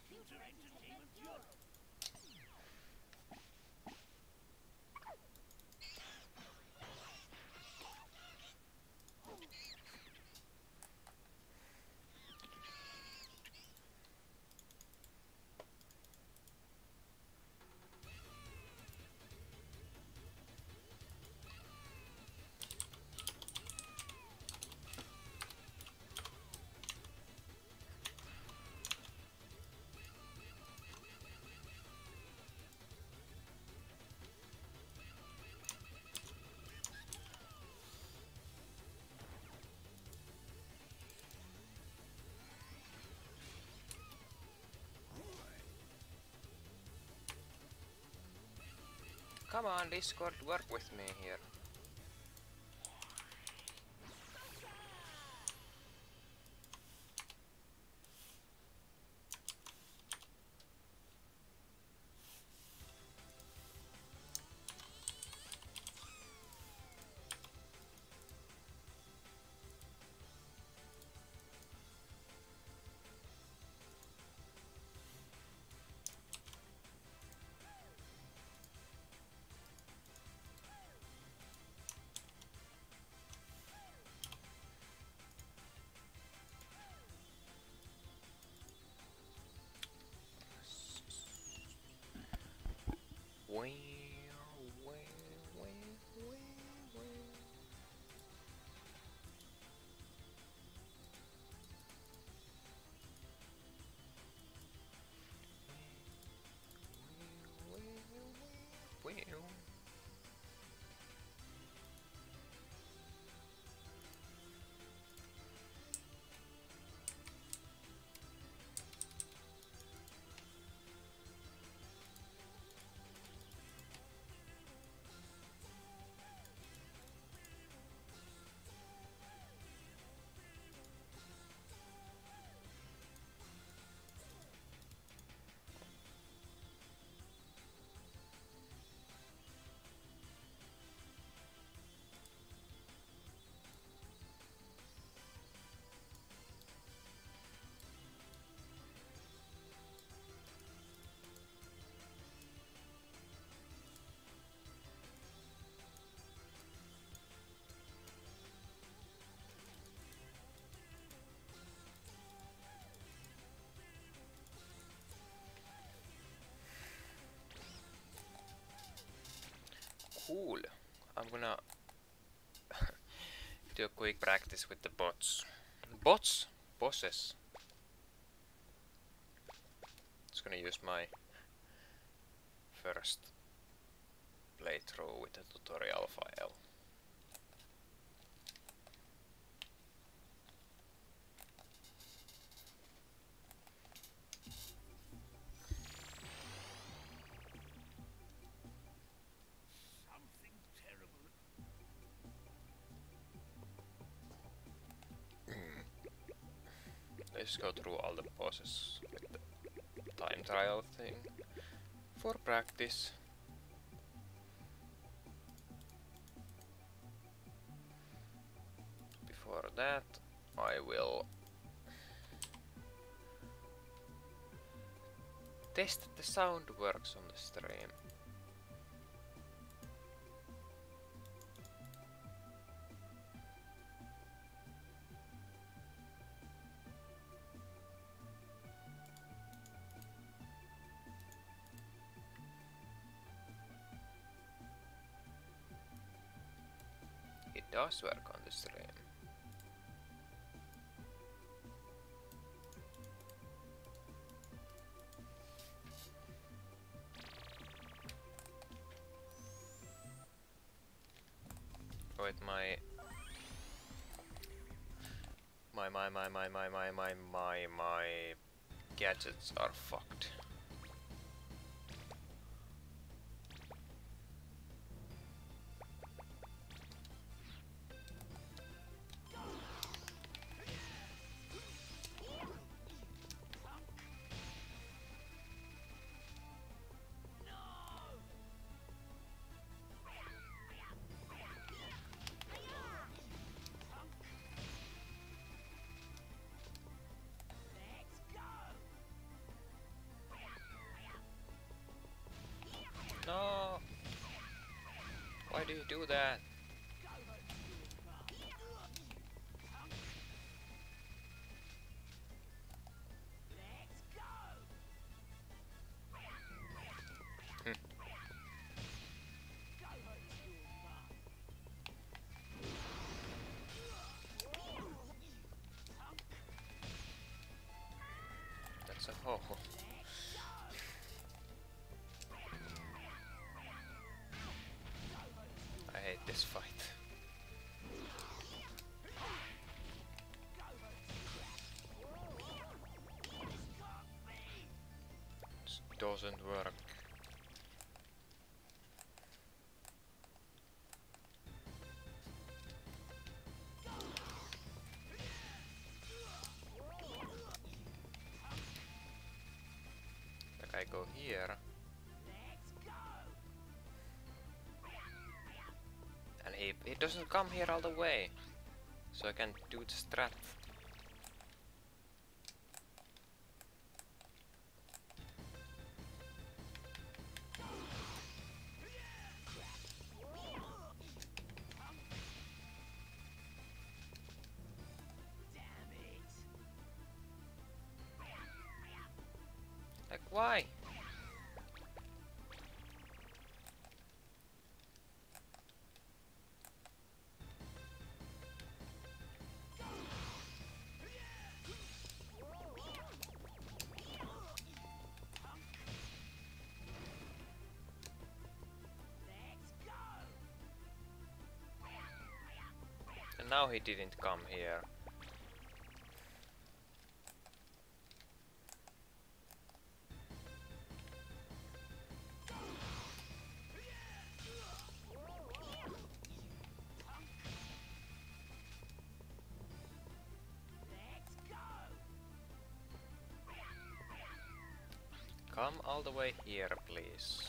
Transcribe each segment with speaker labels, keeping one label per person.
Speaker 1: Come on, Discord, work with me here. Where, where, where? Well. Cool. I'm gonna do a quick practice with the bots. Bots? Bosses. Just gonna use my first playthrough with the tutorial file. Let's go through all the bosses with the time trial thing for practice. Before that, I will test that the sound works on the stream. It does work on the stream. Wait, my gadgets are fucked. Why do you do that? That's a hole. I hate this fight. This doesn't work. Like I go here. And he doesn't come here all the way. So I can do the strat. Like why? And now he didn't come here. Come all the way here, please.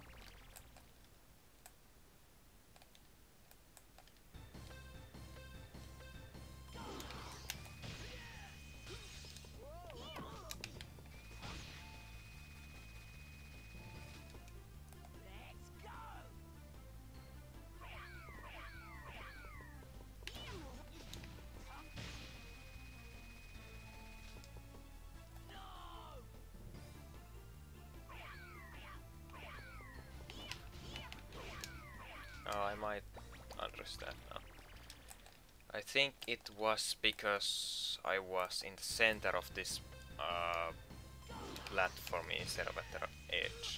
Speaker 1: Oh, I might understand now. I think it was because I was in the center of this platform instead of at the edge.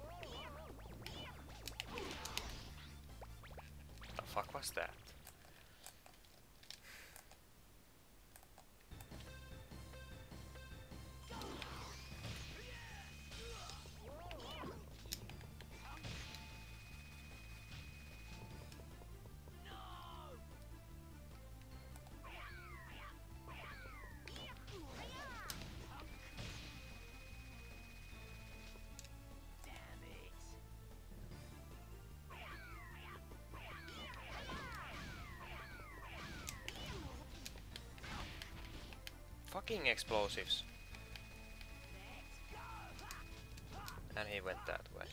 Speaker 1: The fuck was that? Fucking explosives. And he went that way.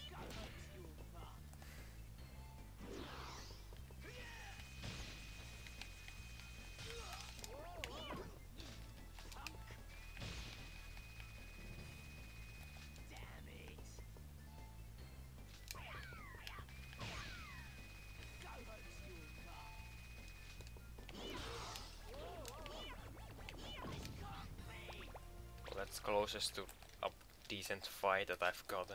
Speaker 1: Well, that's closest to a decent fight that I've gotten.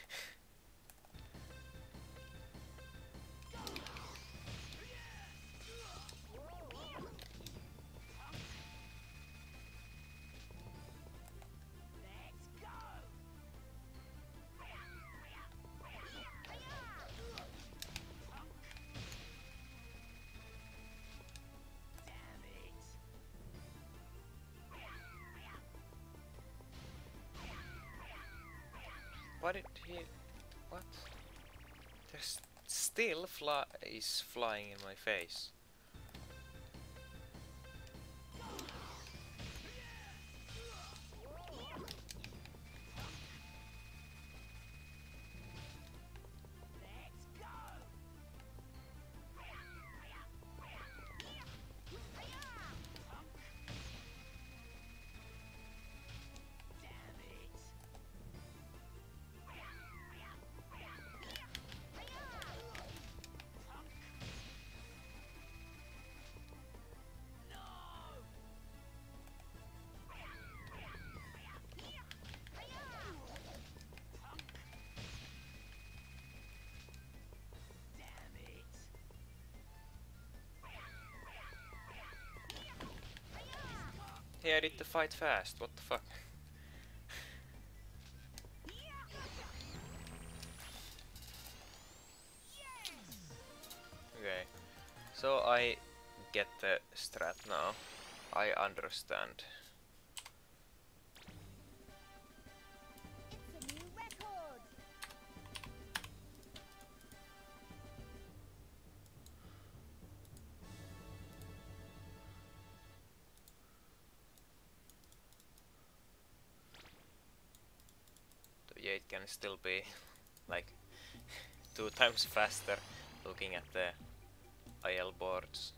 Speaker 1: What did he... What? There's still is flying in my face. Hey, I did the fight fast, what the fuck? Okay, so I get the strat now. I understand.
Speaker 2: It's a new record.
Speaker 1: So yeah, it can still be like 2 times faster looking at the IL boards.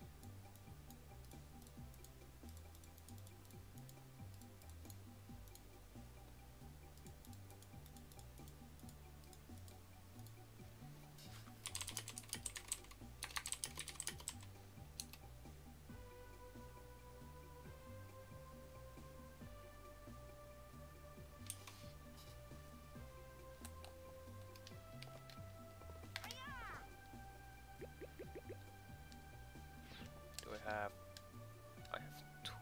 Speaker 1: Do I have... I have 2.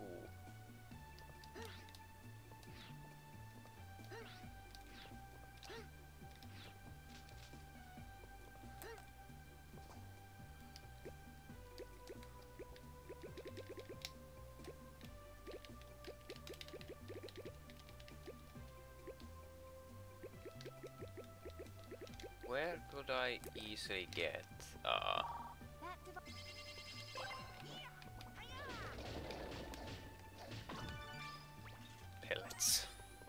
Speaker 1: Where could I easily get...
Speaker 2: That device.
Speaker 1: pellets?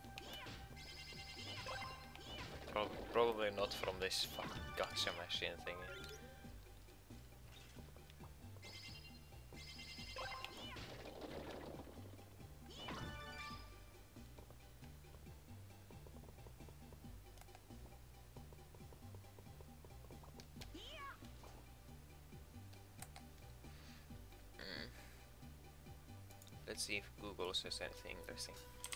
Speaker 1: Probably not from this fucking gacha machine thingy. Let's see if Google says anything interesting.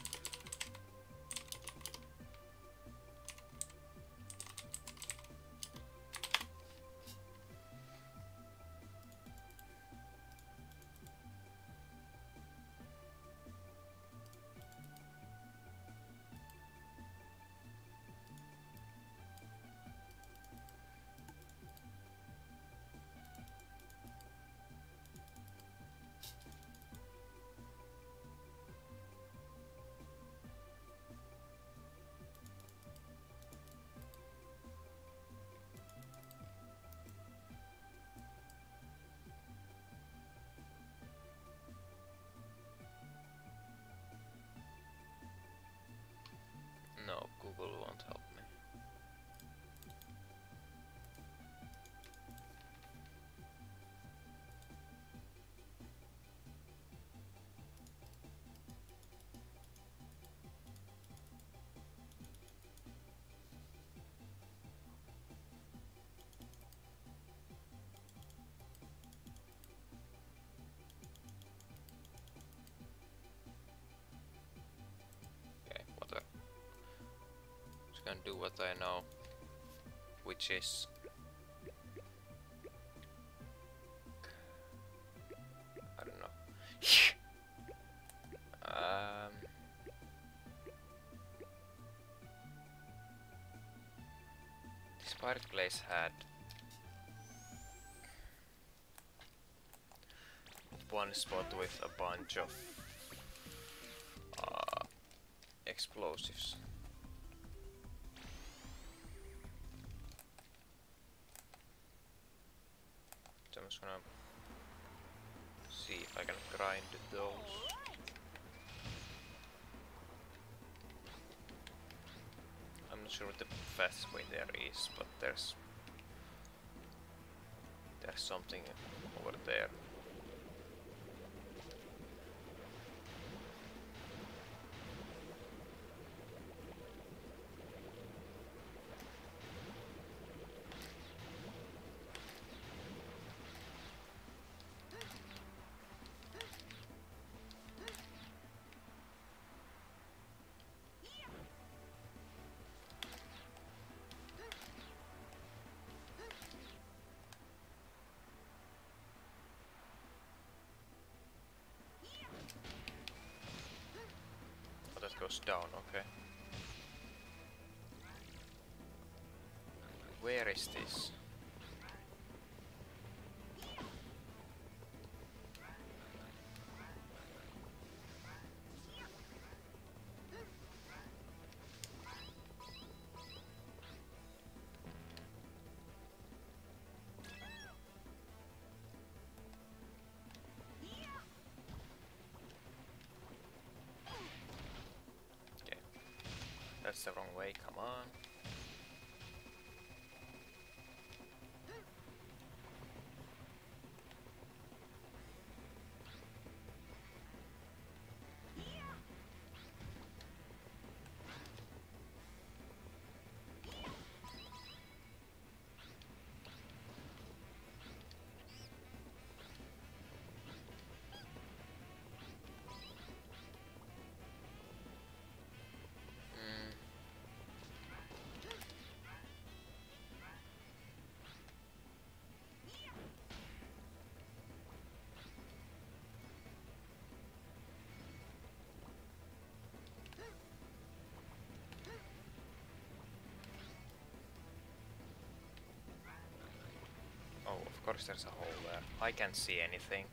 Speaker 1: No, Google won't help me. Okay, whatever. Just gonna do what I know, which is... I don't know. This pirate place had one spot with a bunch of explosives. So I'm just gonna see if I can grind those. I'm not sure what the fastest way there is, but there's something over there. goes down, okay. Where is this? Okay, that's the wrong way, come on. Oh, of course there's a hole there. I can't see anything.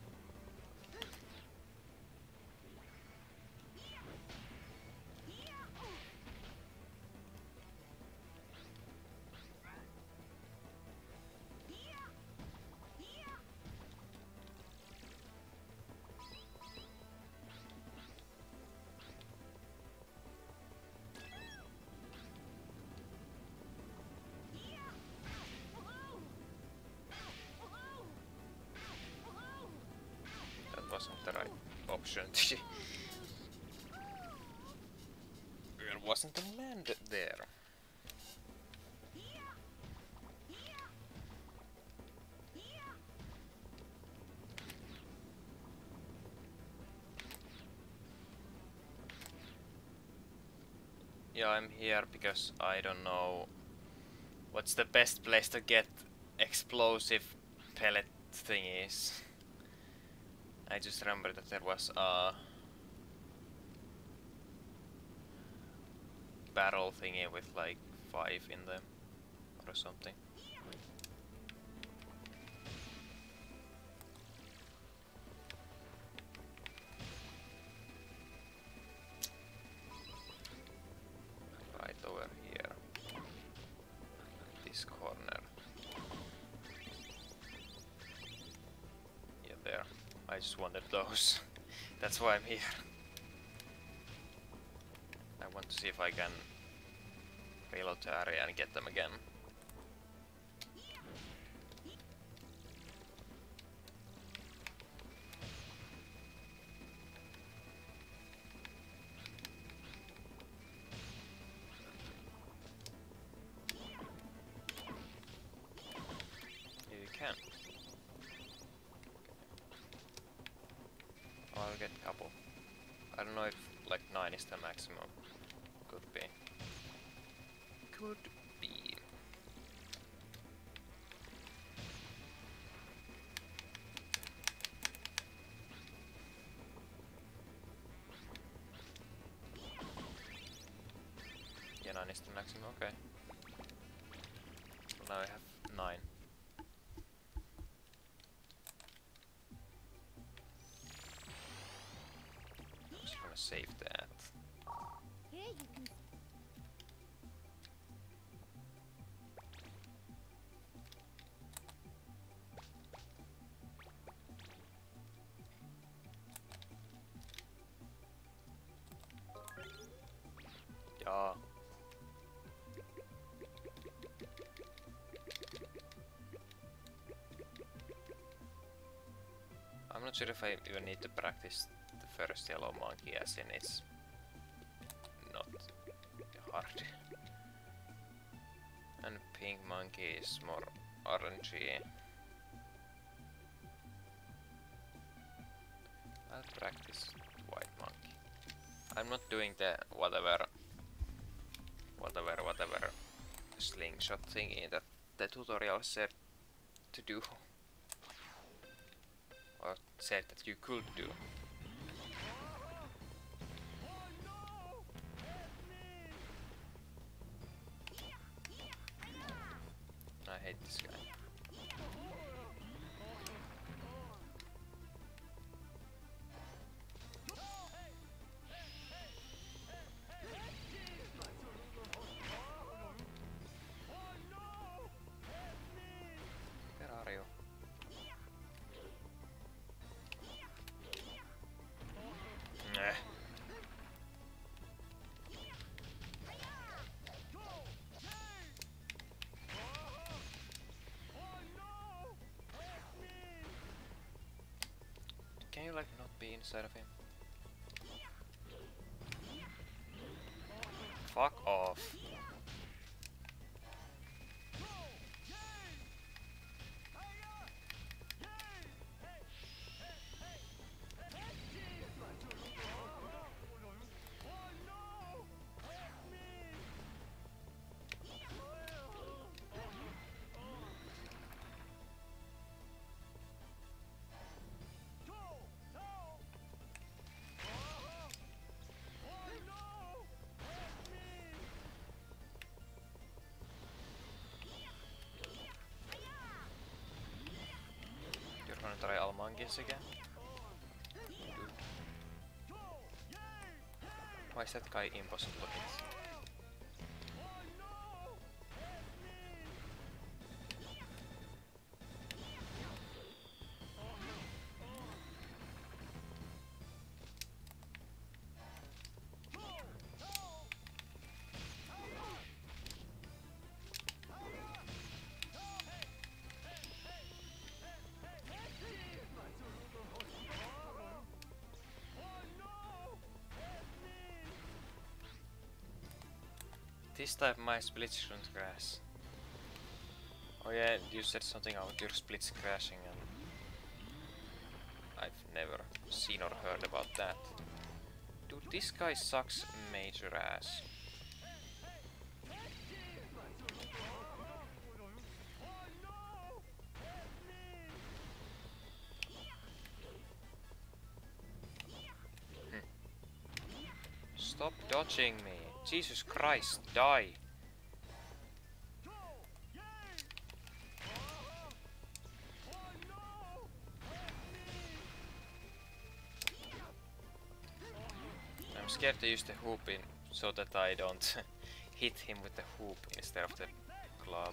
Speaker 1: That wasn't the right option. There wasn't a land there. Yeah, I'm here because I don't know what's the best place to get explosive pellet thingies. I just remember that there was a barrel thingy with like 5 in them or something. Right over here. This corner. Yeah, there. I just wanted those. That's why I'm here. I want to see if I can reload the area and get them again. You can. Oh, I'll get a couple. I don't know if like 9 is the maximum. Could be. Could be. Yeah, 9 is the maximum, okay. So now I have 9. I'm just gonna save that.
Speaker 2: Here you can.
Speaker 1: Yeah. I'm not sure if I even need to practice the first yellow monkey, as in it's not hard. And pink monkey is more RNG. I'll practice white monkey. I'm not doing the whatever slingshot thingy that the tutorial said to do. Or said that you could do. hate this guy. Where are you? Nah. Can you like not be inside of him? Fuck off. You're gonna try Almangis again? Dude. Why is that guy impossible to hit? This type my splits shouldn't crash. Oh yeah, you said something about your splits crashing and I've never seen or heard about that. Dude, this guy sucks major ass. Stop dodging me. Jesus Christ, die. I'm scared to use the hoop in so that I don't hit him with the hoop instead of the club.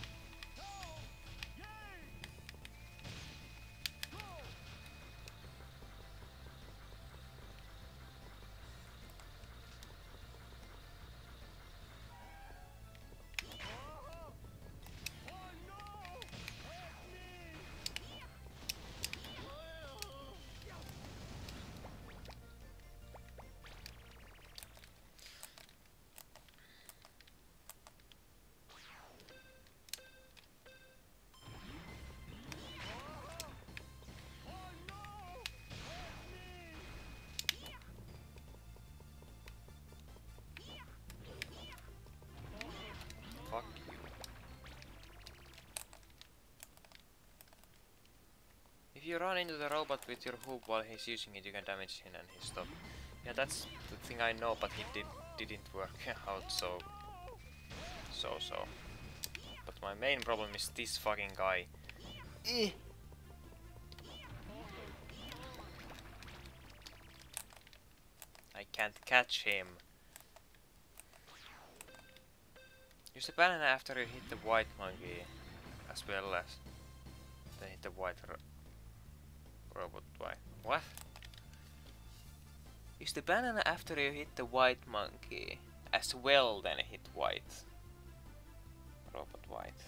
Speaker 1: Fuck you. If you run into the robot with your hoop while he's using it, you can damage him and he stop. Yeah, that's the thing I know, but it didn't work out, so. But my main problem is this fucking guy. I can't catch him. Use the banana after you hit the white monkey, as well as then hit the white robot. Why? What? Use the banana after you hit the white monkey, as well then hit white. Robot white.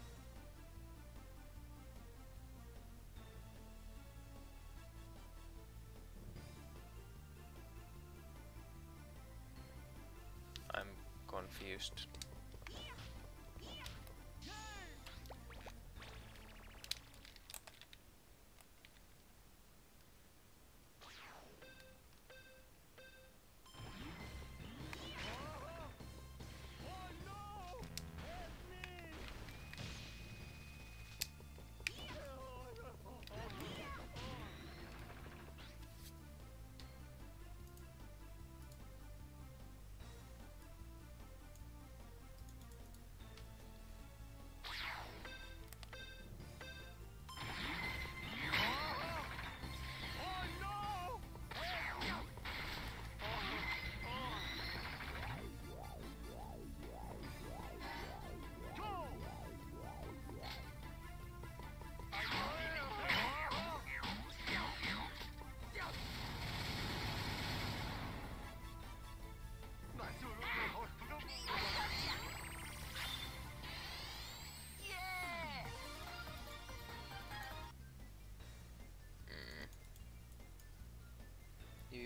Speaker 1: I'm confused.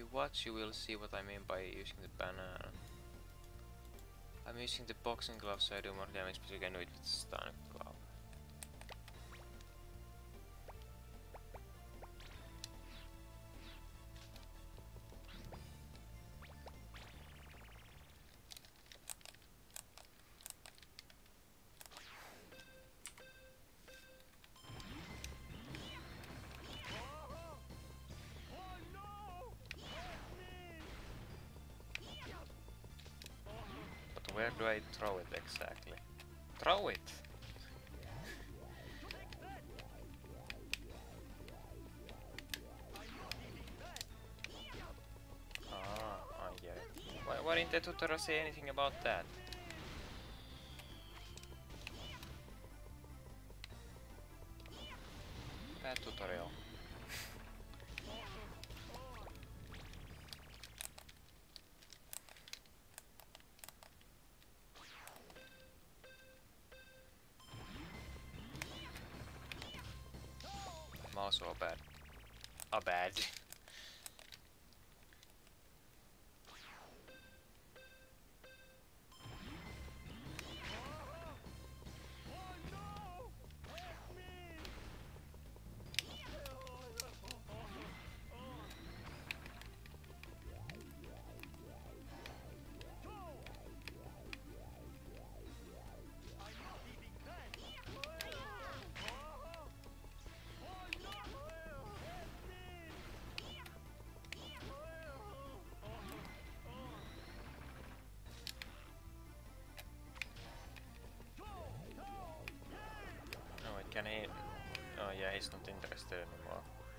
Speaker 1: you watch, you will see what I mean by using the banana. I'm using the boxing glove so I do more damage, but you can do it with stun glove. But where do I throw it exactly? Throw it! Ah, I get it. Why didn't the tutorial say anything about that? Bad tutorial. I'm also a bad. A bad. No, it can he. Oh yeah, he's not interested anymore.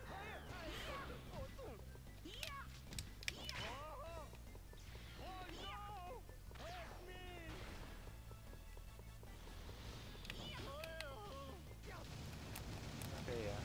Speaker 1: Okay, yeah.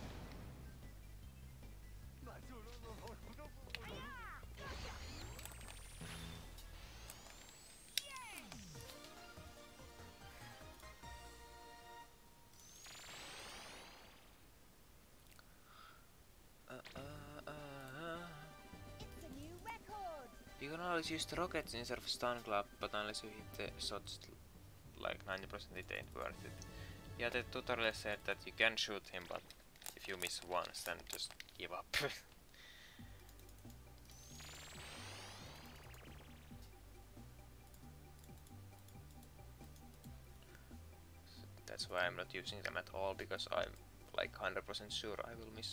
Speaker 2: It's a new record.
Speaker 1: You can always use the rockets instead of stun glove, but unless you hit the shots like 90%, it ain't worth it. Yeah, the tutorial said that you can shoot him, but if you miss once, then just give up. That's why I'm not using them at all, because I'm like 100% sure I will miss.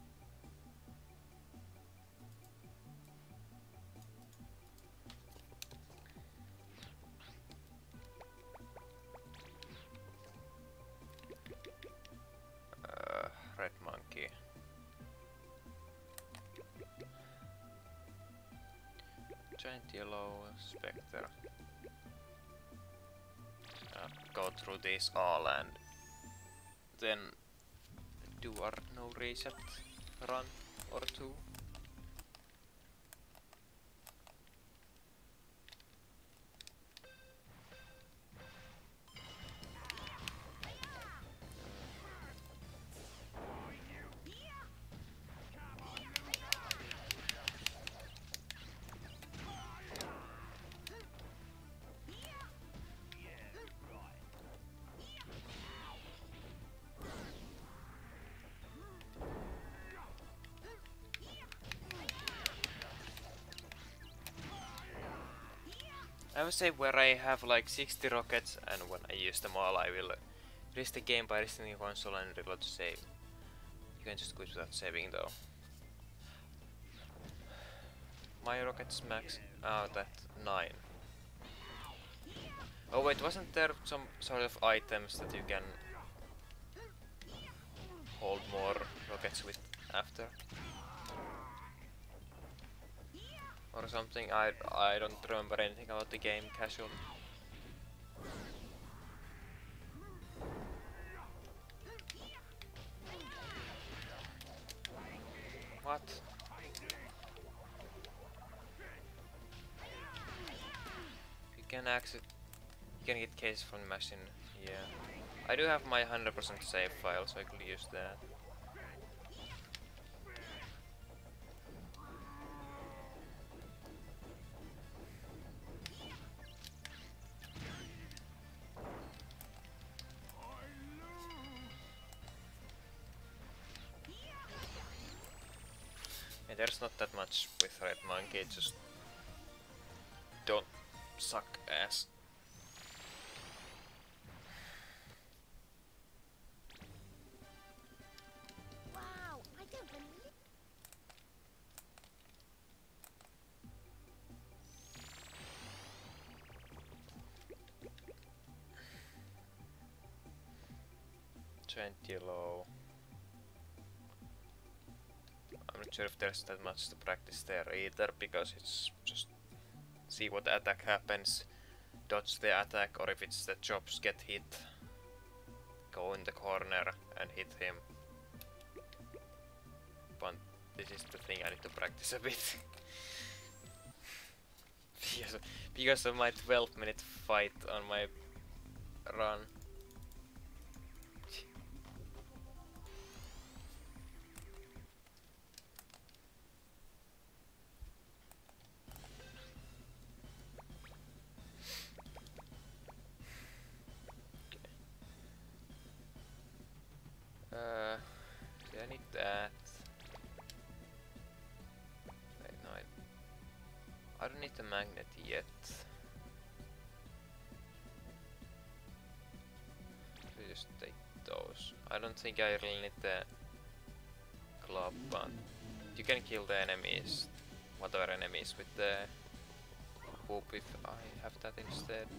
Speaker 1: Red monkey. Giant yellow spectre. Go through this all and then do our no reset run or two. I would say where I have like 60 rockets, and when I use them all I will rest the game by resting the console and reload to save. You can just quit without saving though. My rockets max out at 9. Oh wait, wasn't there some sort of items that you can hold more rockets with after? Or something? I don't remember anything about the game casual. What? You can access. You can get cases from the machine. Yeah. I do have my 100% save file, so I could use that. there's not that much with Red Monkey, just don't suck ass.
Speaker 2: Wow, I don't believe.
Speaker 1: Low. I'm not sure if there's that much to practice there either, because it's just see what attack happens, dodge the attack, or if it's the chops get hit, go in the corner and hit him. But this is the thing I need to practice a bit. because of my 12-minute fight on my run. Do I need that? Wait, no, I don't need the magnet yet. So just take those. I don't think I really need the club, but you can kill the enemies, whatever enemies, with the hoop if I have that instead.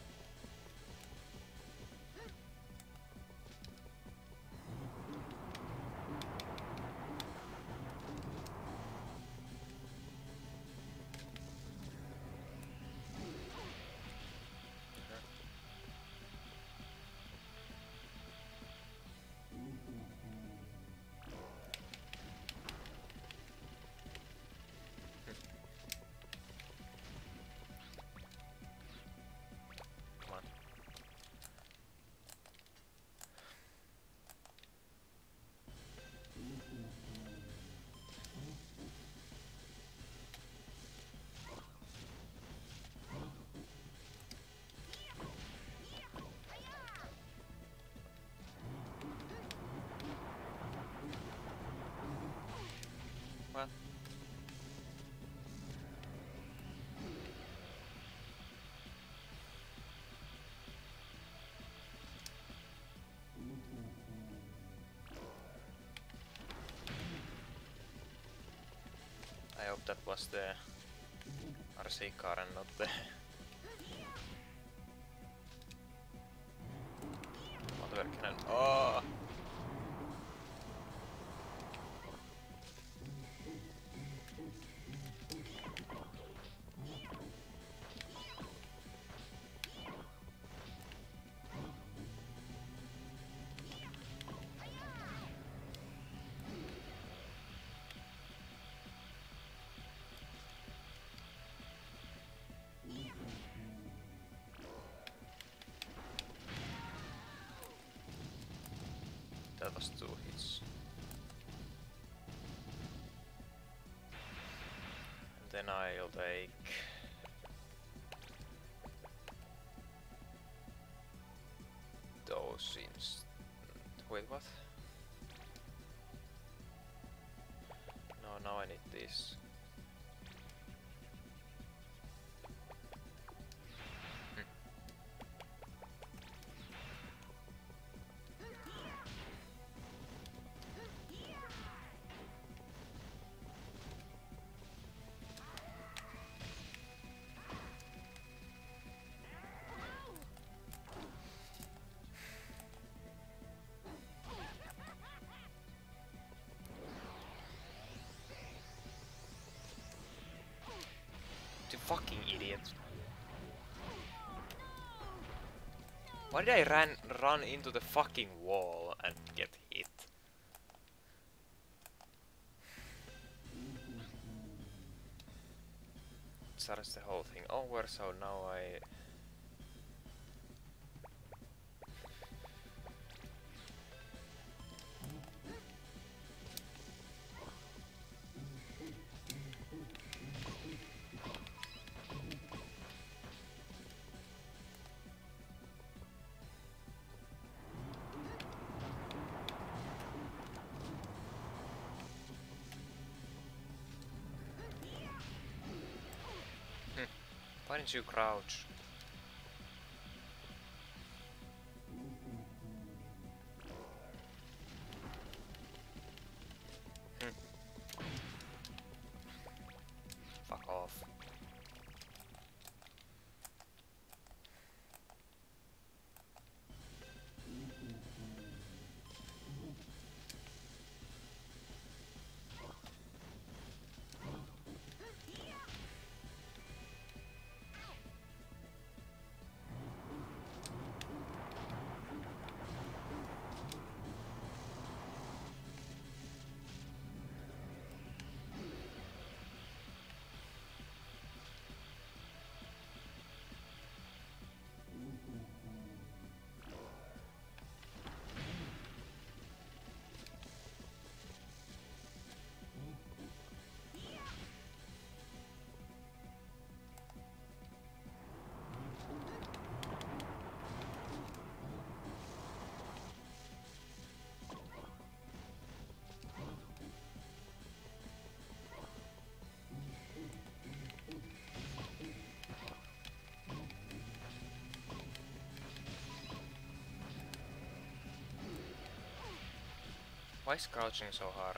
Speaker 1: What? I hope that was the RC car and not the whatever cannon. Oh! That was 2 hits. And then I'll take those inst. Wait, what? No, now I need this. You fucking idiot. Why did I run into the fucking wall and get hit? Starts the whole thing over, so now I... Why didn't you crouch? Fuck off. Why is crouching so hard?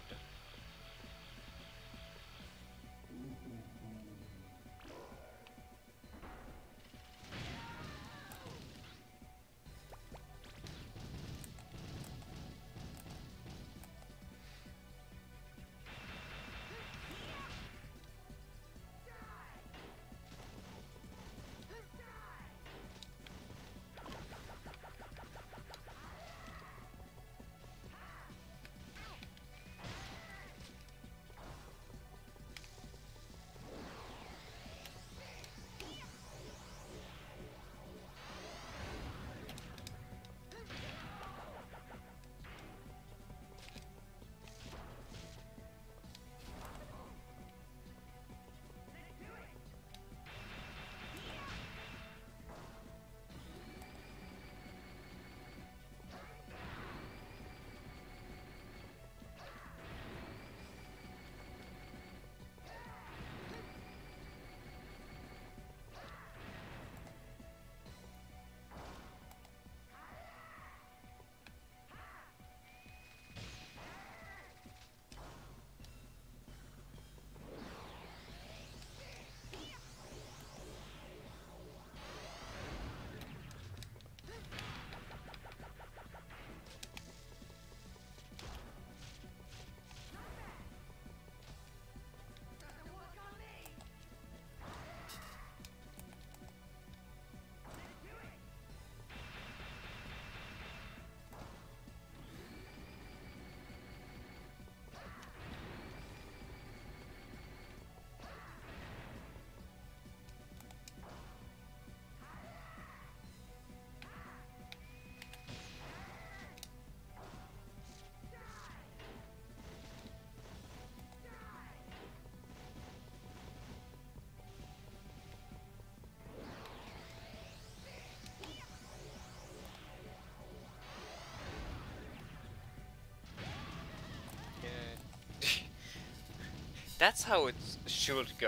Speaker 1: That's how it should go.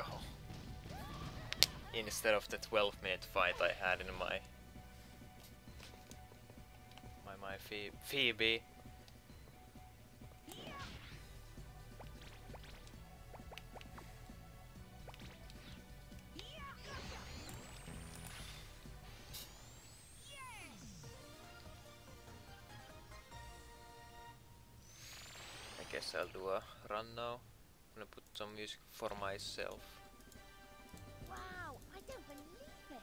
Speaker 1: Instead of the 12-minute fight I had in my Phoebe. I guess I'll do a run now. I'm gonna put some music for myself.
Speaker 2: Wow, I don't believe it.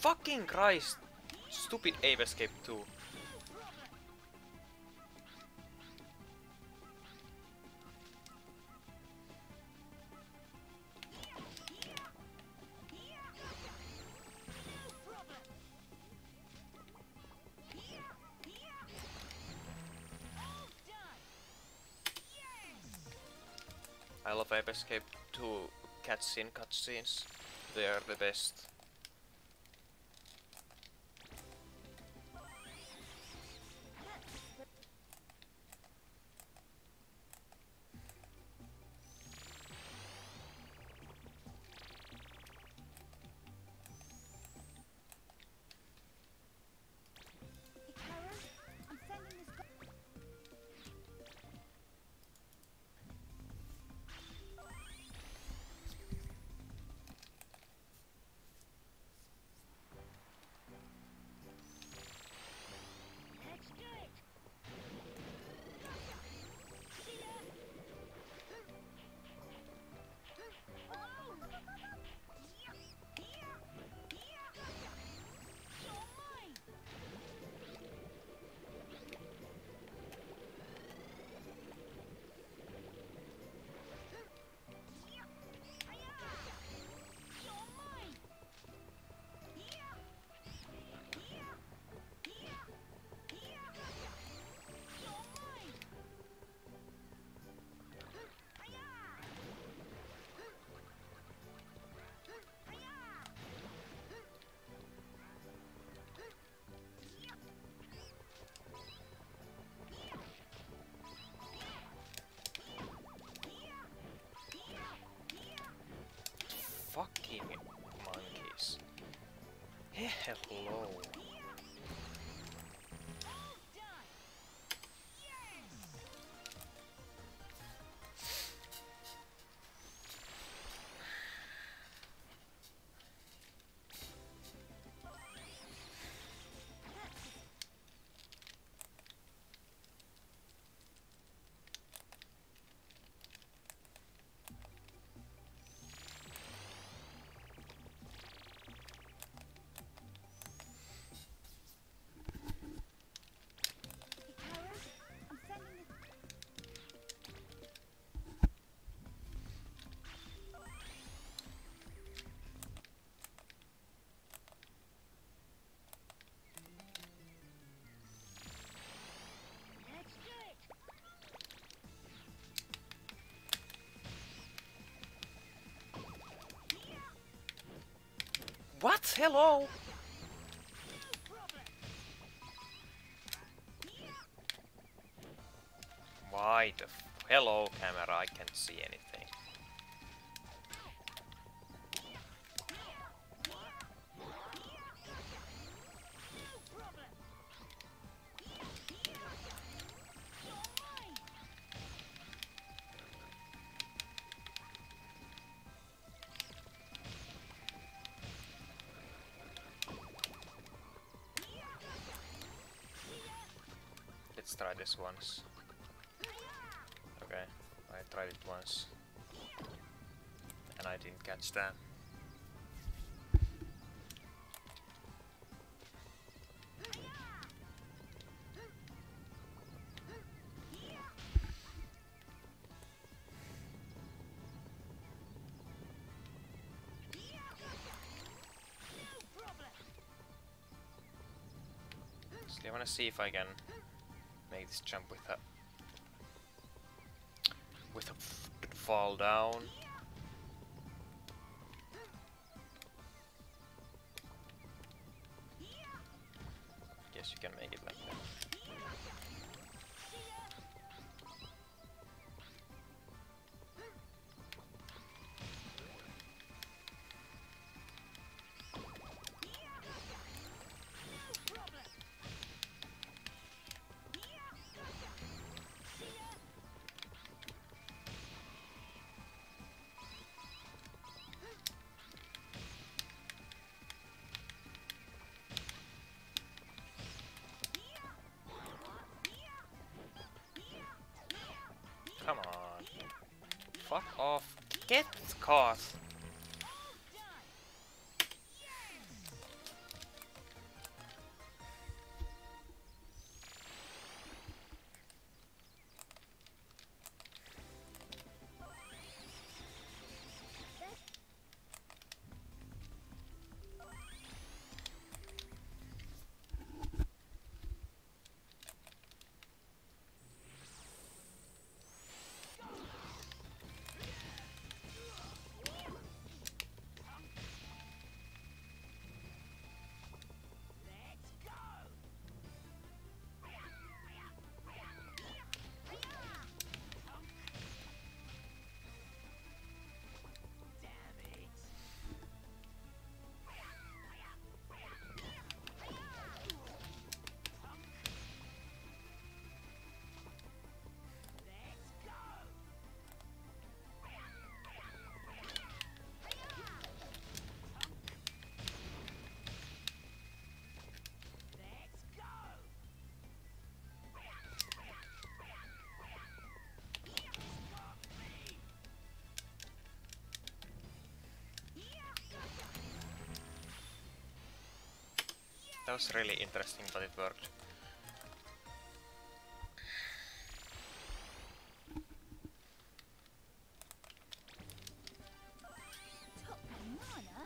Speaker 1: Fucking Christ! Stupid Ape Escape 2. I love Ape Escape 2 cutscenes. They are the best.
Speaker 2: I'm sending this. Let's do it. See ya. Oh. You're mine. You're mine.
Speaker 1: Fucking monkeys. Hello.
Speaker 2: I'm sending this. Let's do it.
Speaker 1: What? Hello? Why the hello camera, I can't see anything. Let's try this once. Okay, I tried it once. And I didn't catch that. So I wanna see if I can make this jump with a fall down. Guess you can make it like that. Come on. Fuck off. Get caught. That was really interesting, but it worked.
Speaker 2: Top banana.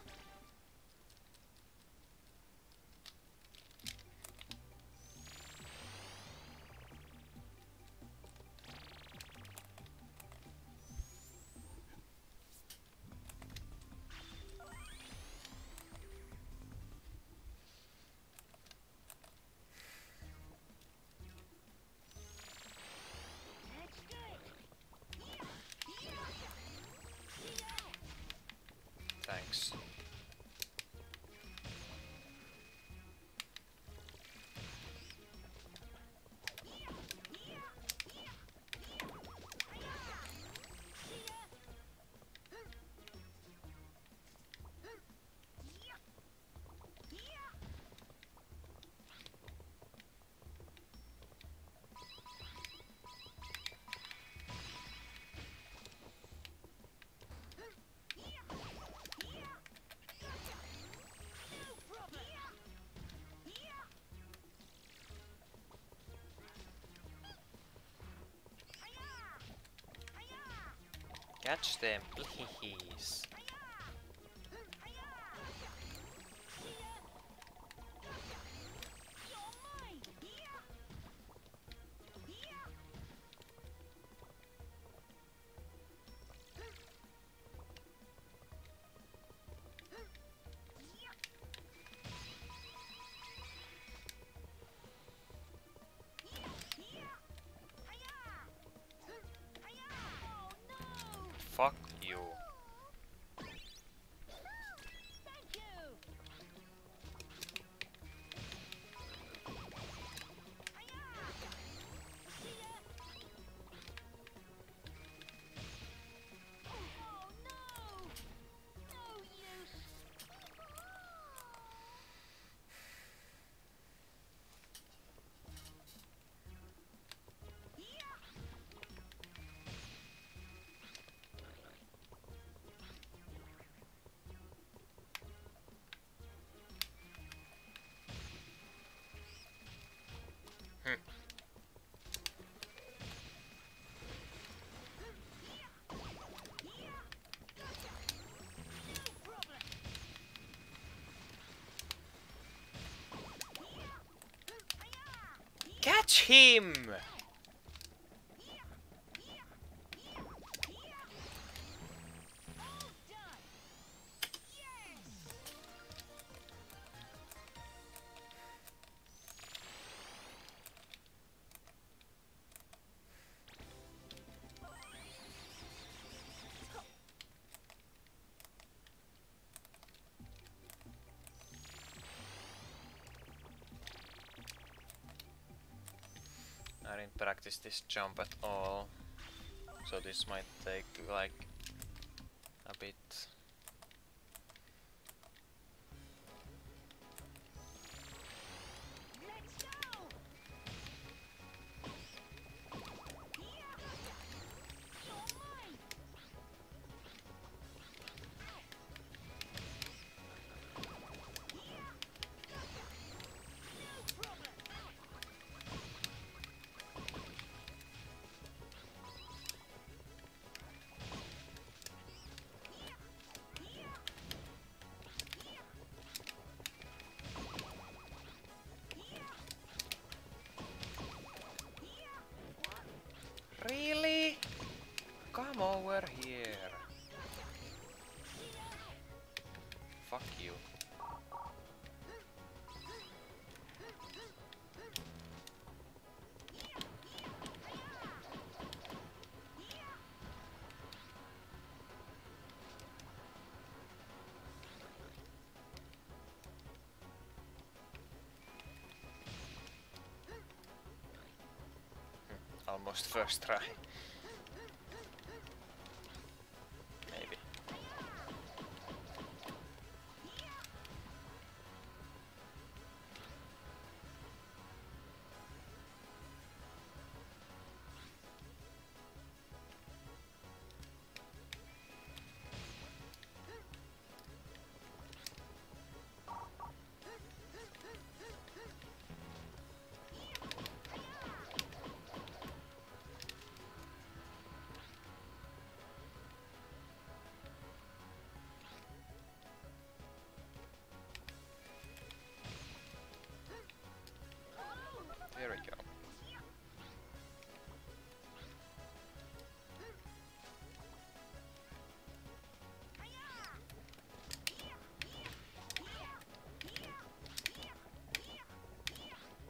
Speaker 2: Let's do it.
Speaker 1: Thanks. Catch them, please. Fuck you.
Speaker 2: Thank you. Oh no! No use.
Speaker 1: Hm. Catch him! I didn't practice this jump at all, so this might take like a bit.
Speaker 2: Let's go. You're mine. No problem.
Speaker 1: Really? Come over here. Fuck you. Almost first try. Maybe.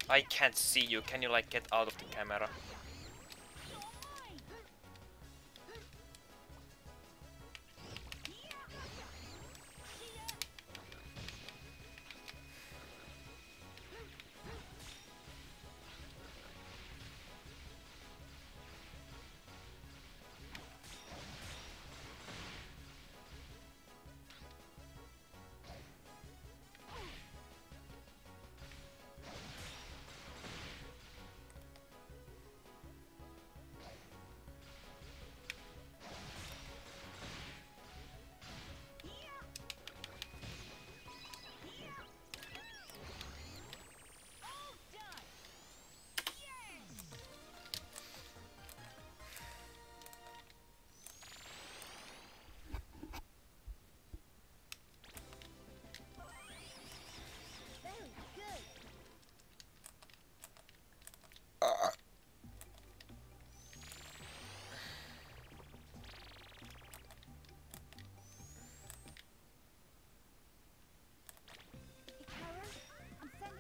Speaker 1: I can't see you. Can you like get out of the camera?
Speaker 2: Very good. Ikaros, I'm sending.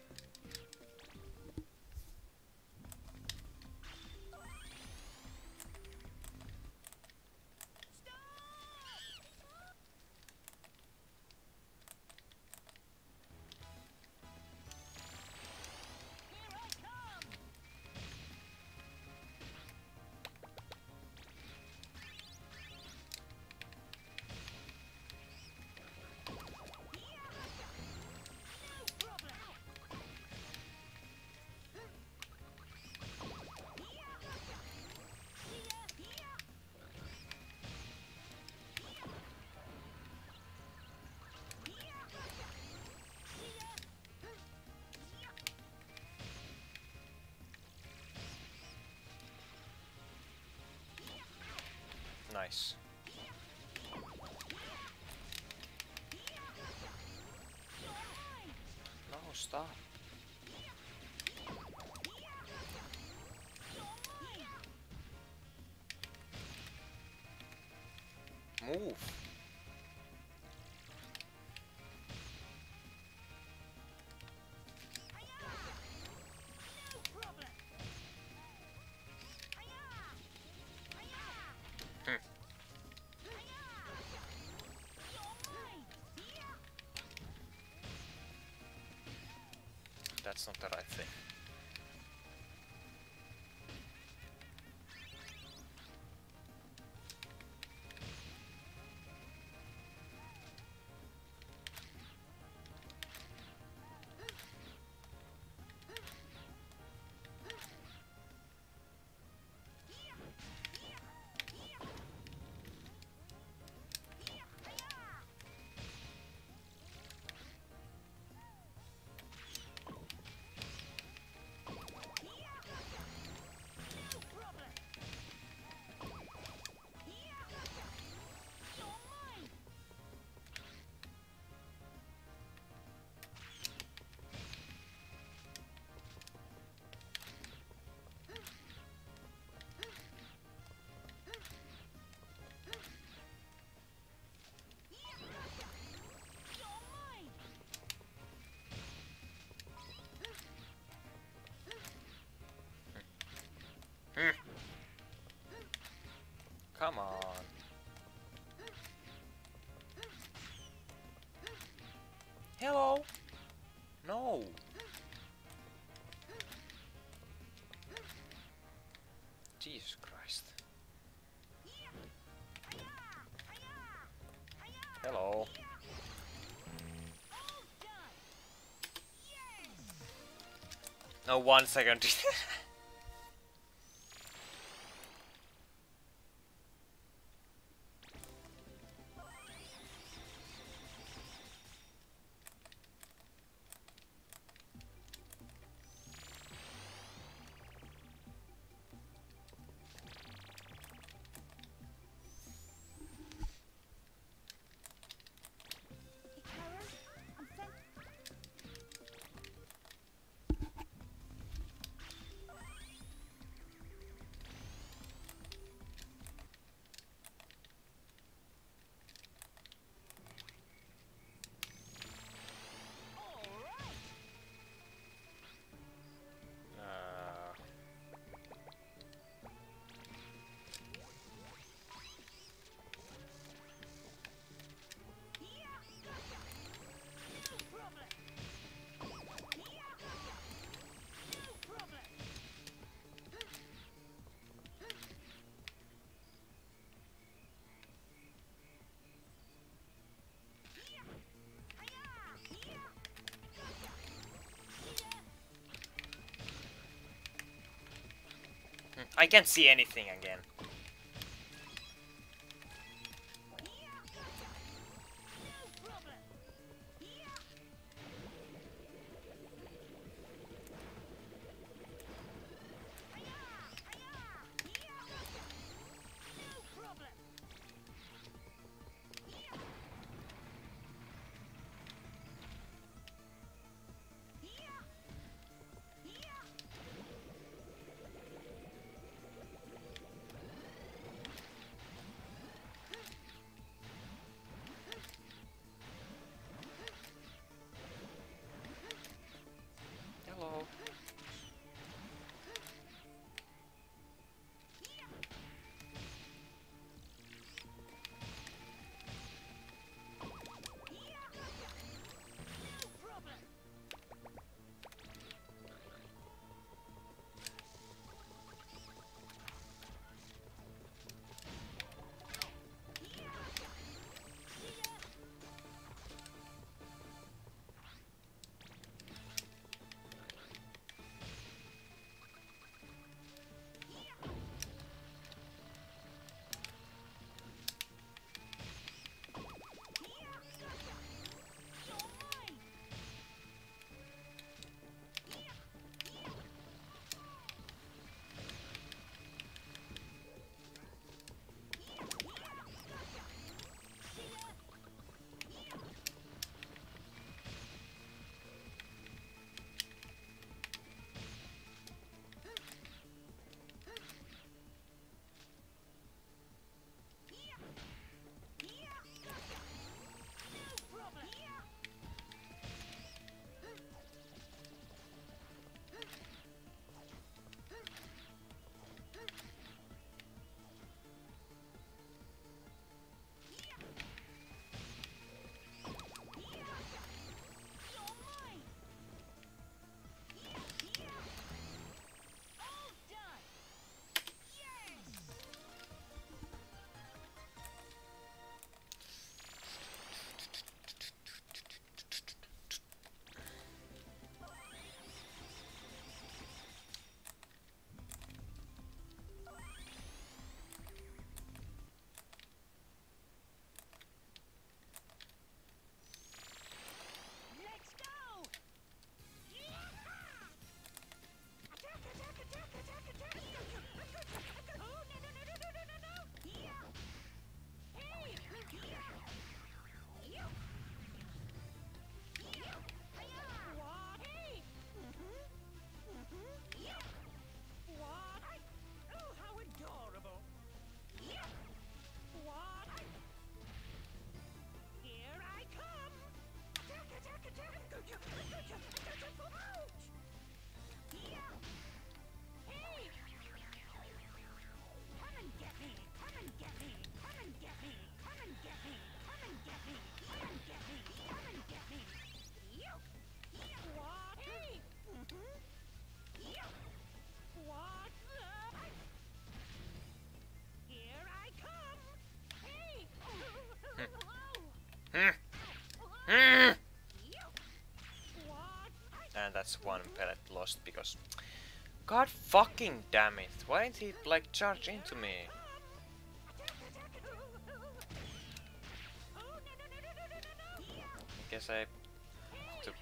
Speaker 1: Nice. No, stop. Move. Hmm. That's not the right thing. Hmm. Come on. Hello? No. Jesus Christ. Hello. No, 1 second.
Speaker 2: Ikaros, I'm sending.
Speaker 1: I can't see anything again. Hello. And that's one pellet lost because... God fucking damn it! Why didn't he like charge into me? I guess I have to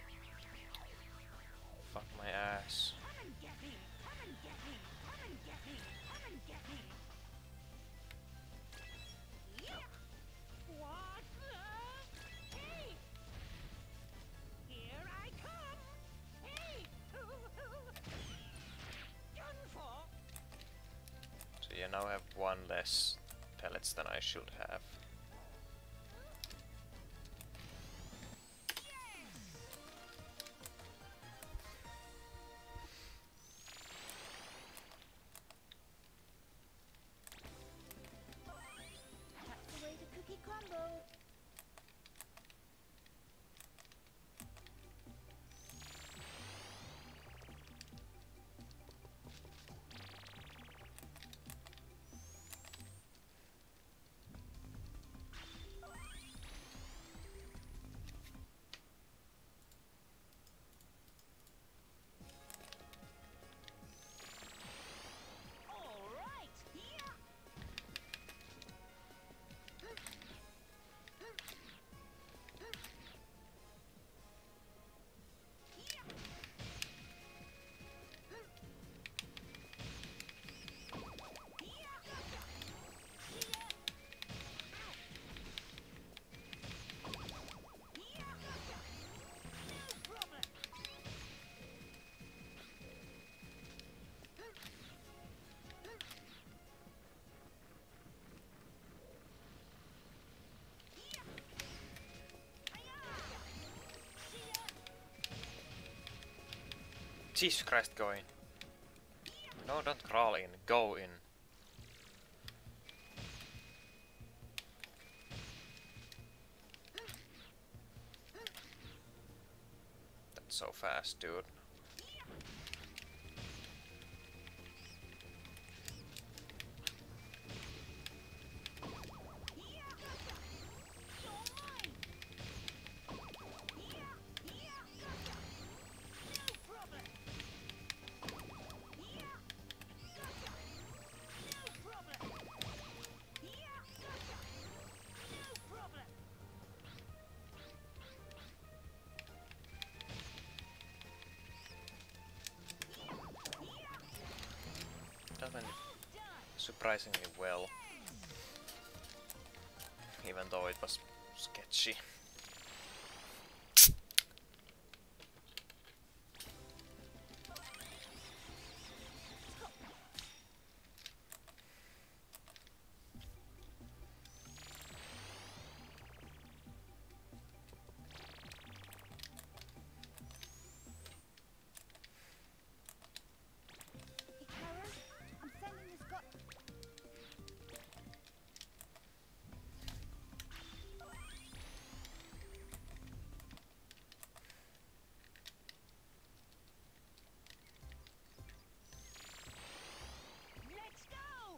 Speaker 1: fuck my ass. So you now have one less pellets than I should have.
Speaker 2: That's the way the cookie crumbles.
Speaker 1: Jesus Christ, go in. No, don't crawl in. Go in. That's so fast, dude. That went surprisingly well, even though it was sketchy.
Speaker 2: Ikaros, I'm sending this guy. Let's go!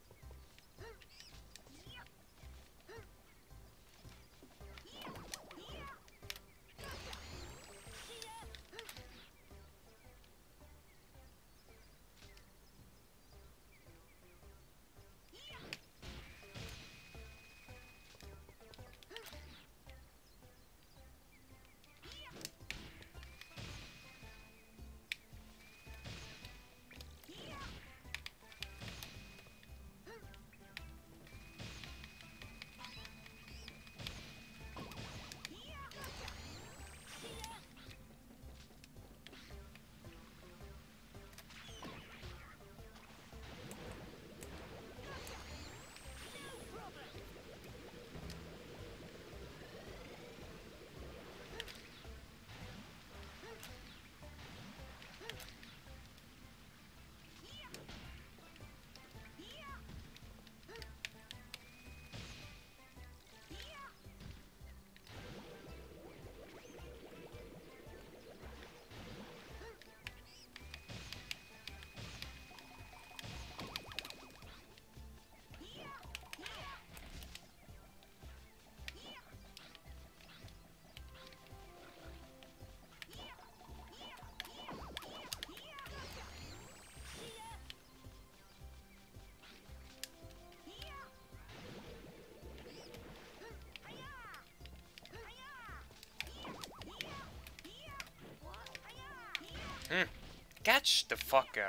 Speaker 1: Catch the fucker!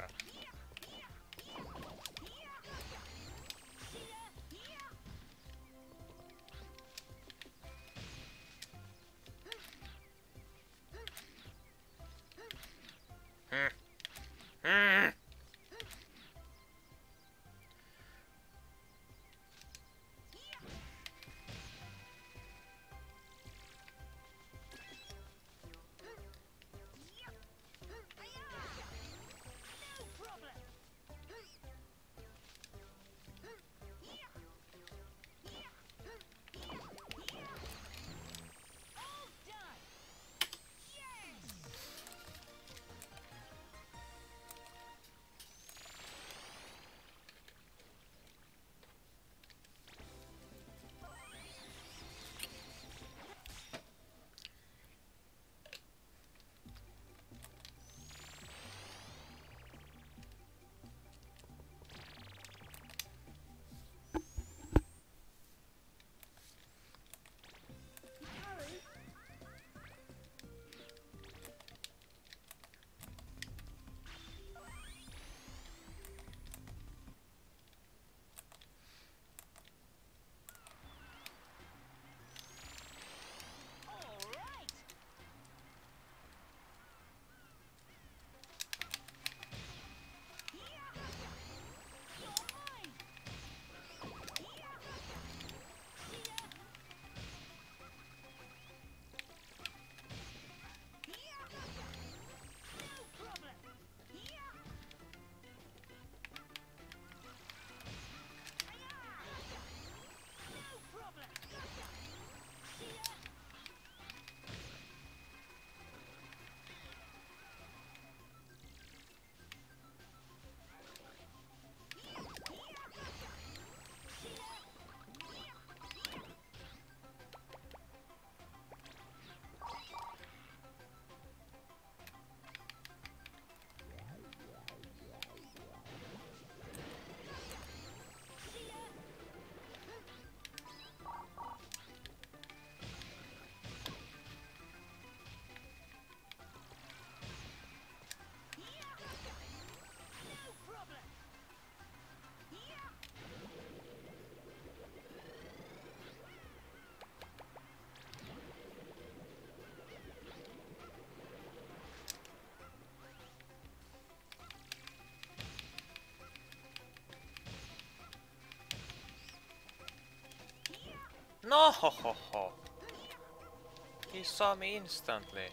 Speaker 1: No! Ho, ho, ho. He saw me instantly.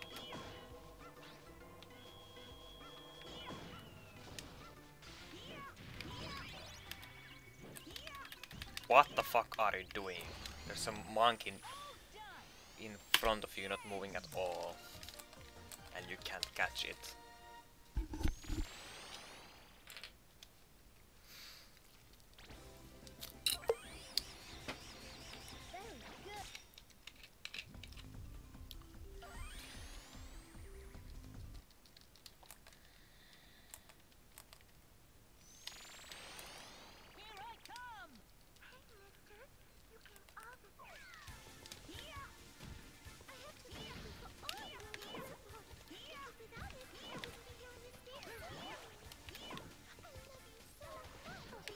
Speaker 1: What the fuck are you doing? There's a monkey in front of you not moving at all. And you can't catch it.
Speaker 2: Very good.
Speaker 3: Here I come!
Speaker 2: Hey, mister. You came all the way. Yeah. I have to thank you for all your great support. Because without it, I wouldn't be doing this dance. I love you so much.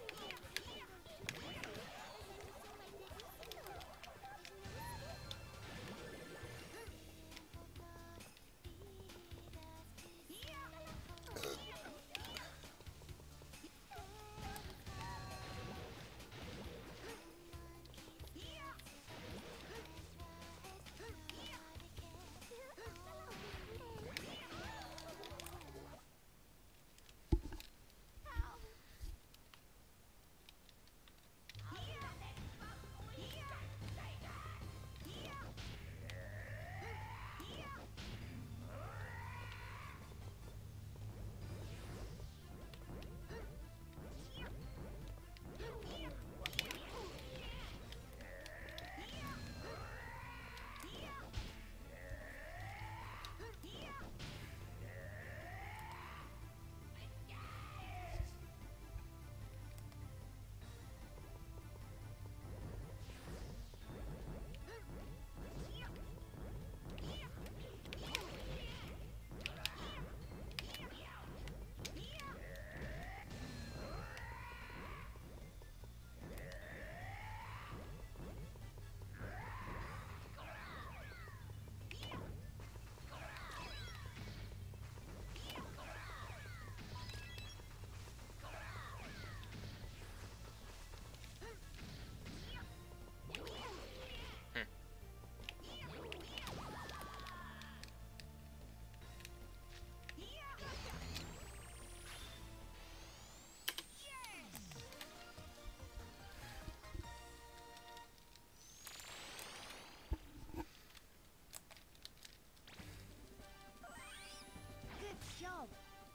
Speaker 2: Good job.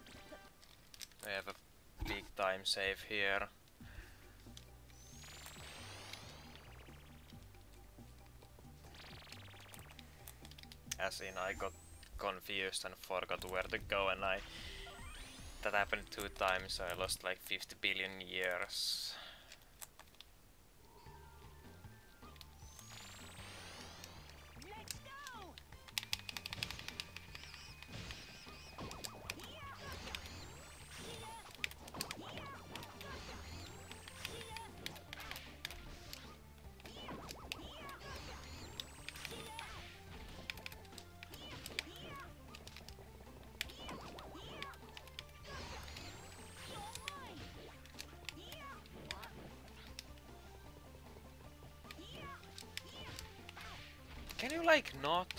Speaker 1: I have a big time save here. As in, I got confused and forgot where to go, and that happened 2 times, so I lost like 50 billion years.
Speaker 3: Let's go!
Speaker 1: Can you like not?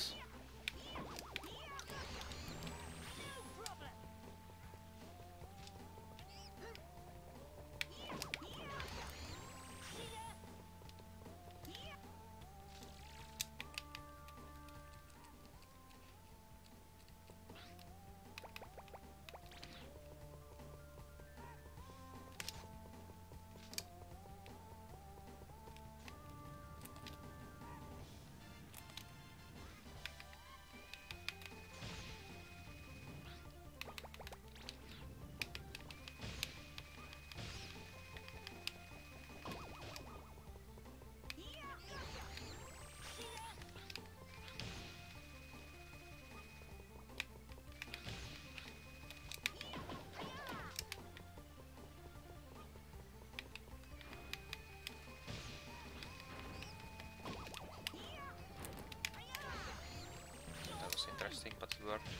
Speaker 1: That was interesting, but it worked.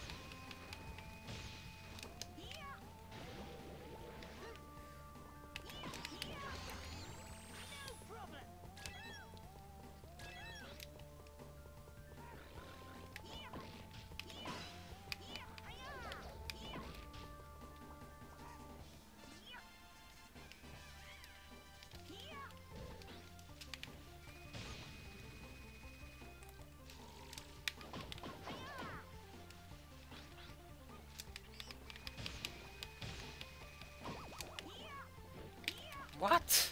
Speaker 1: What?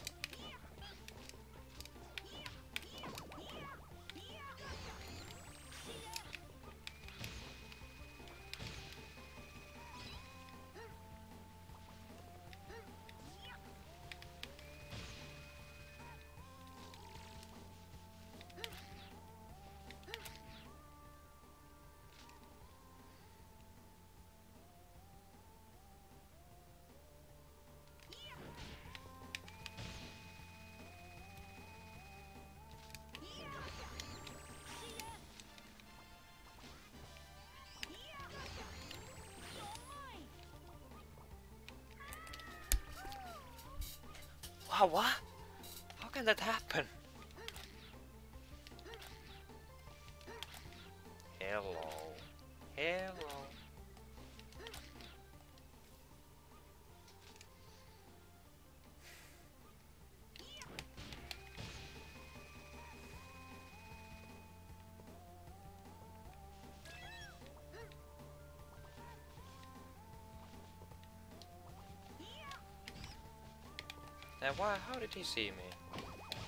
Speaker 1: Wow, what? How can that happen? Hello. Hello. And why? How did he see me?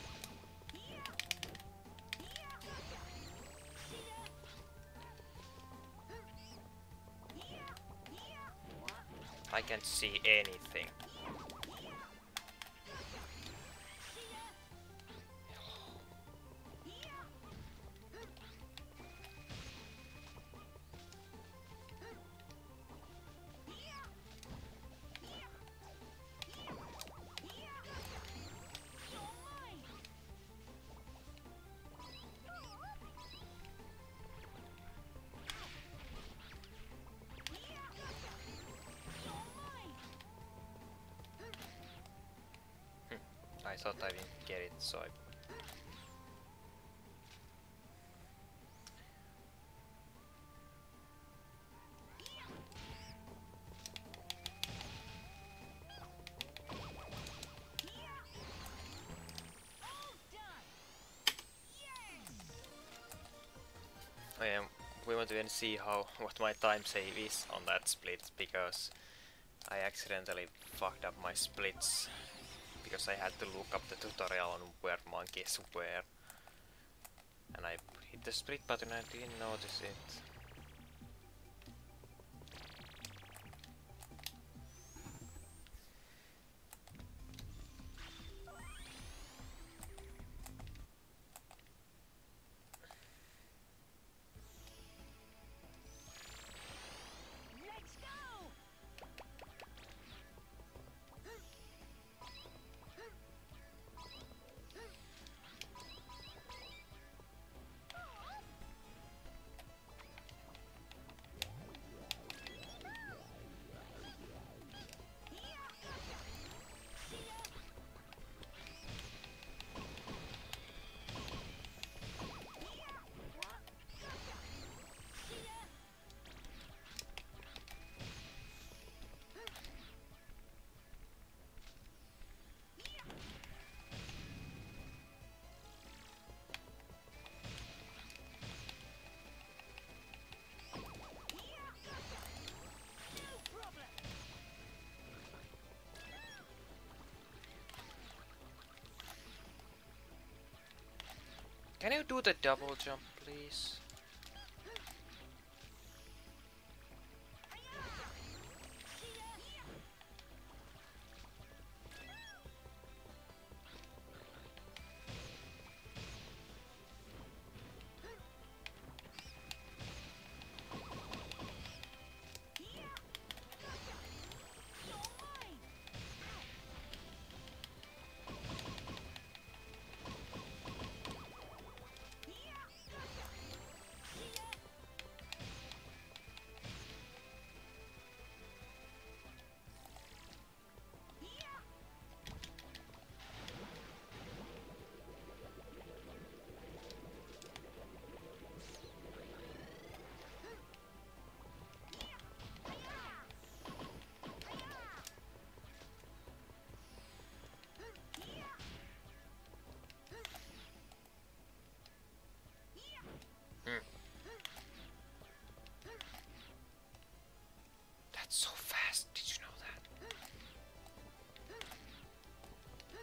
Speaker 1: I can't see anything. I thought I didn't get it, so I... Oh yeah, we want to then see what my time save is on that split, because I accidentally fucked up my splits because I had to look up the tutorial on where monkeys were, and I hit the split button and I didn't notice it.
Speaker 3: Let's go!
Speaker 1: Can you do the double jump, please? That's so fast, did you know that?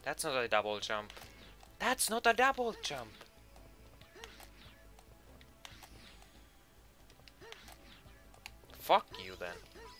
Speaker 1: That's not a double jump. That's not a double jump. Fuck you then.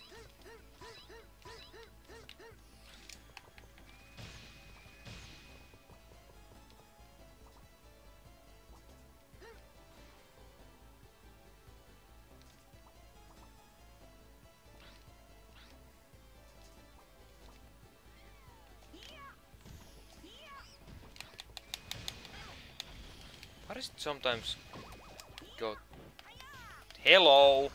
Speaker 1: Why does it sometimes go... Hello!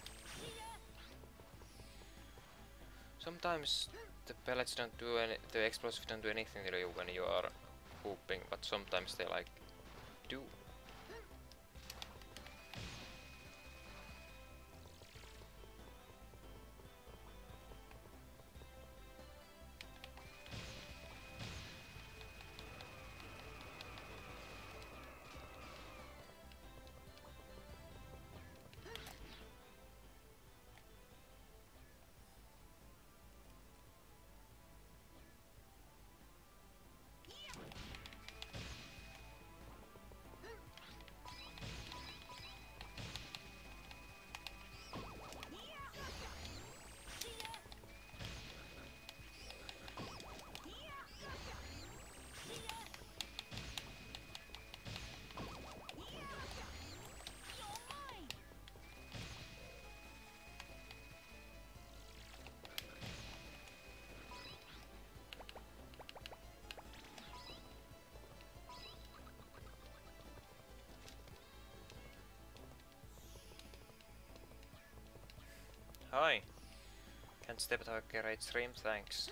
Speaker 1: Sometimes the pellets don't do any... the explosives don't do anything to you when you are whooping, but sometimes they like... do. Hi. Can't step at a great stream, thanks.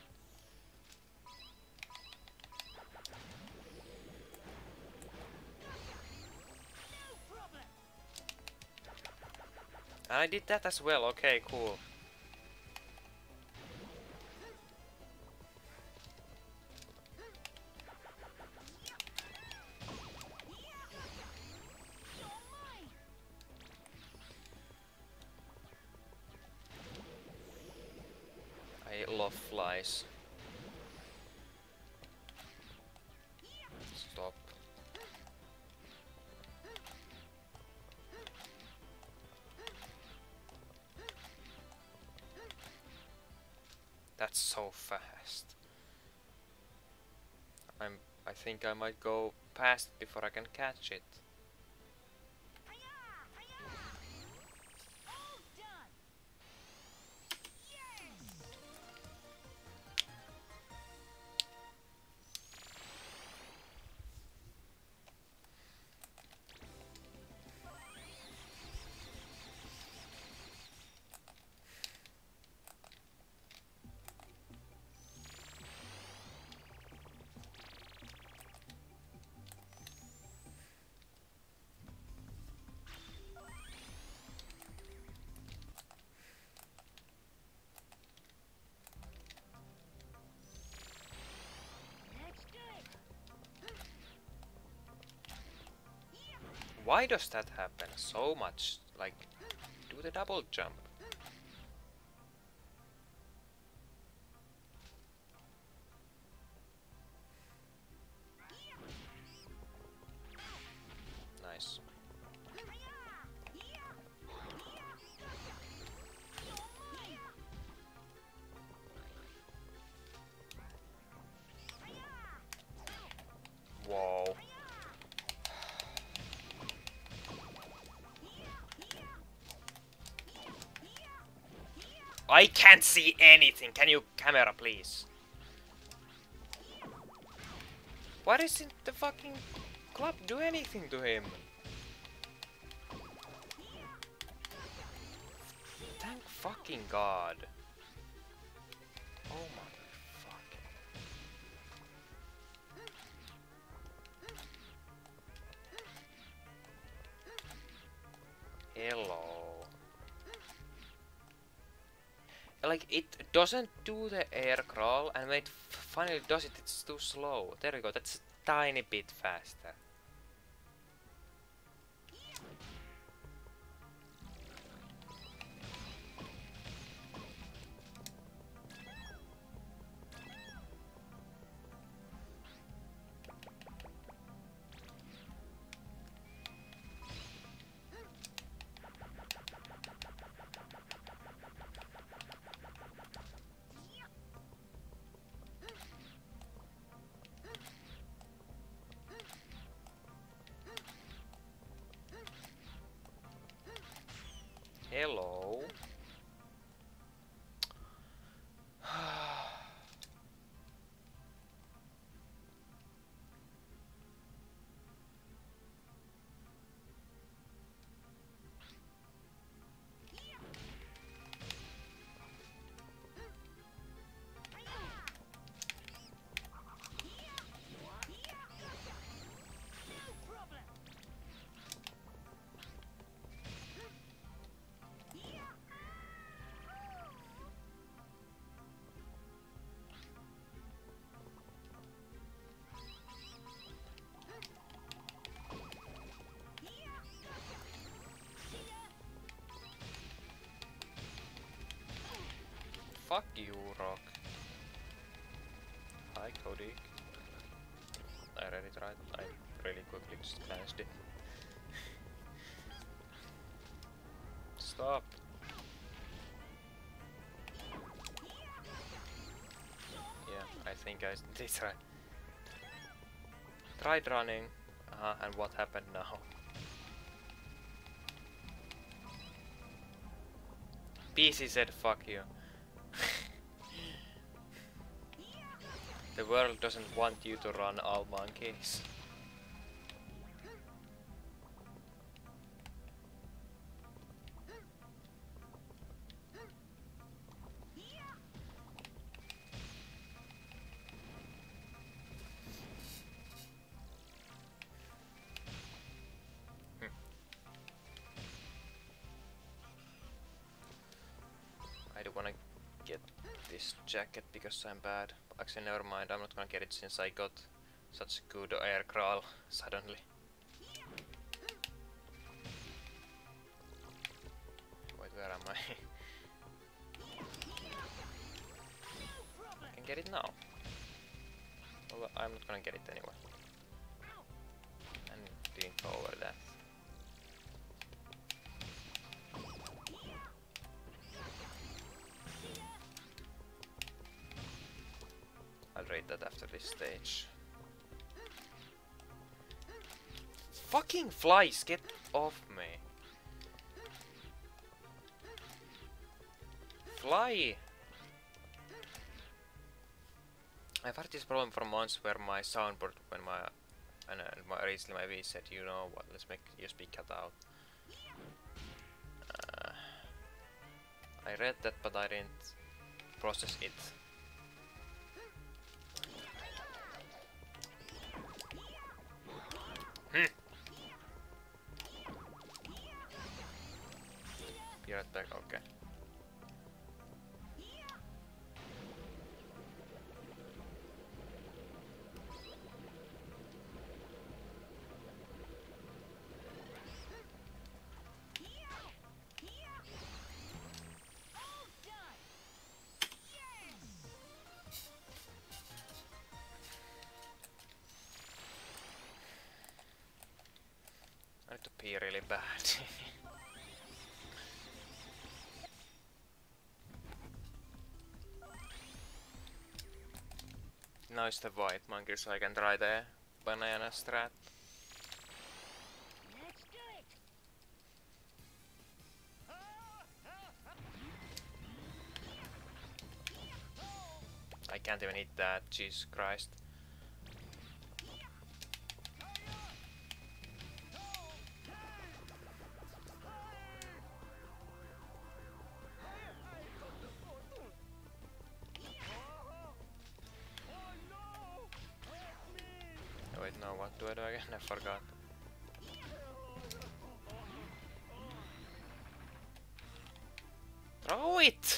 Speaker 3: No problem.
Speaker 1: I did that as well, okay, cool.
Speaker 3: You're mine.
Speaker 1: I love flies. Stop. That's so fast. I think I might go past before I can catch it.
Speaker 3: All done. Yes. Let's do it.
Speaker 1: Why does that happen so much? Like, do the double jump. Nice. Whoa. I can't see anything. Can you camera please? Why doesn't the fucking club do anything to him? Thank fucking God. Oh my fuck. Hello. Like, it doesn't do the air crawl, and when it finally does it, it's too slow. There we go, that's a tiny bit faster. Hello.
Speaker 3: No problem.
Speaker 1: Fuck you, Rock. Hi, Cody. I already tried. I really quickly just glanced it. Stop. Yeah, I think I did try. Tried running. And what happened now? PC said fuck you. The world doesn't want you to run all monkeys. I do wanna get this jacket because I'm bad. Actually, never mind. I'm not gonna get it since I got such good air crawl suddenly. Wait, where am I? I can get it now. Well, I'm not gonna get it anyway. And didn't go over that. I'll rate that after this stage. Fucking flies, get off me. Fly! I've had this problem for months where my soundboard, when recently my V said, you know what, let's make USB cut out. I read that, but I didn't process it. Be right back, okay.
Speaker 3: All done.
Speaker 1: I need to pee really bad. Now it's the white monkey, so I can try the banana strat.
Speaker 3: Let's do it.
Speaker 1: I can't even hit that, Jesus Christ. Oh, wait, no, what do I do again? I forgot. Throw it!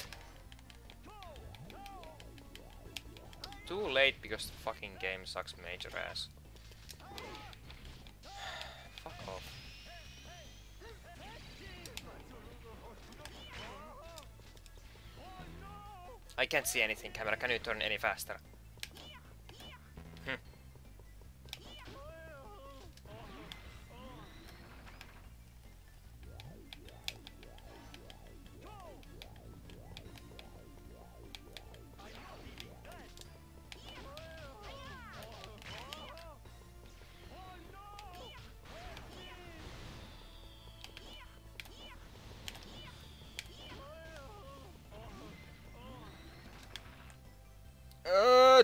Speaker 1: Too late because the fucking game sucks major ass. Fuck off. I can't see anything, camera. Can you turn any faster?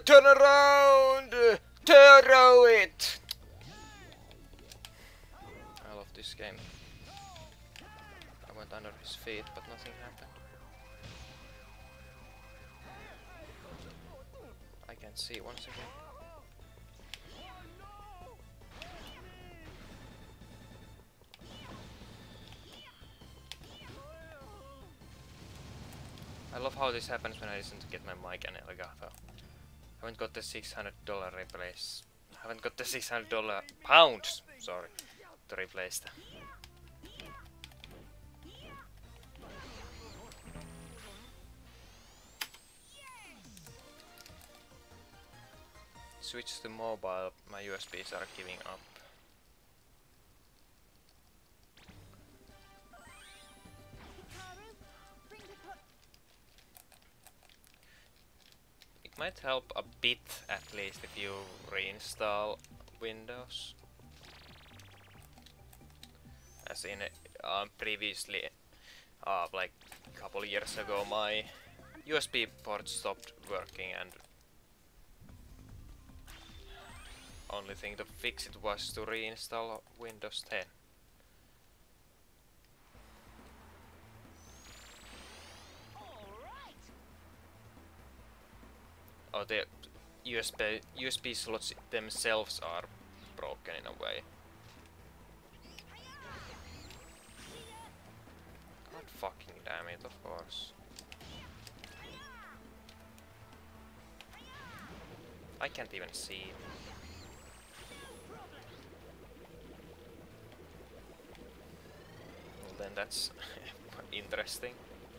Speaker 1: Turn around! Throw it! I love this game. I went under his feet, but nothing happened. I can't see once again. I love how this happens when I listen to Get My Mic and Elgato. Haven't got the $600 replace. Haven't got the $600 pounds, sorry, to replace them. Switch to mobile, my USBs are giving up. It might help a bit at least if you reinstall Windows. As in previously, like a couple years ago, my USB port stopped working and only thing to fix it was to reinstall Windows 10. Oh, the USB slots themselves are broken in a way. God fucking damn it, of course. I can't even see. Well, then that's interesting.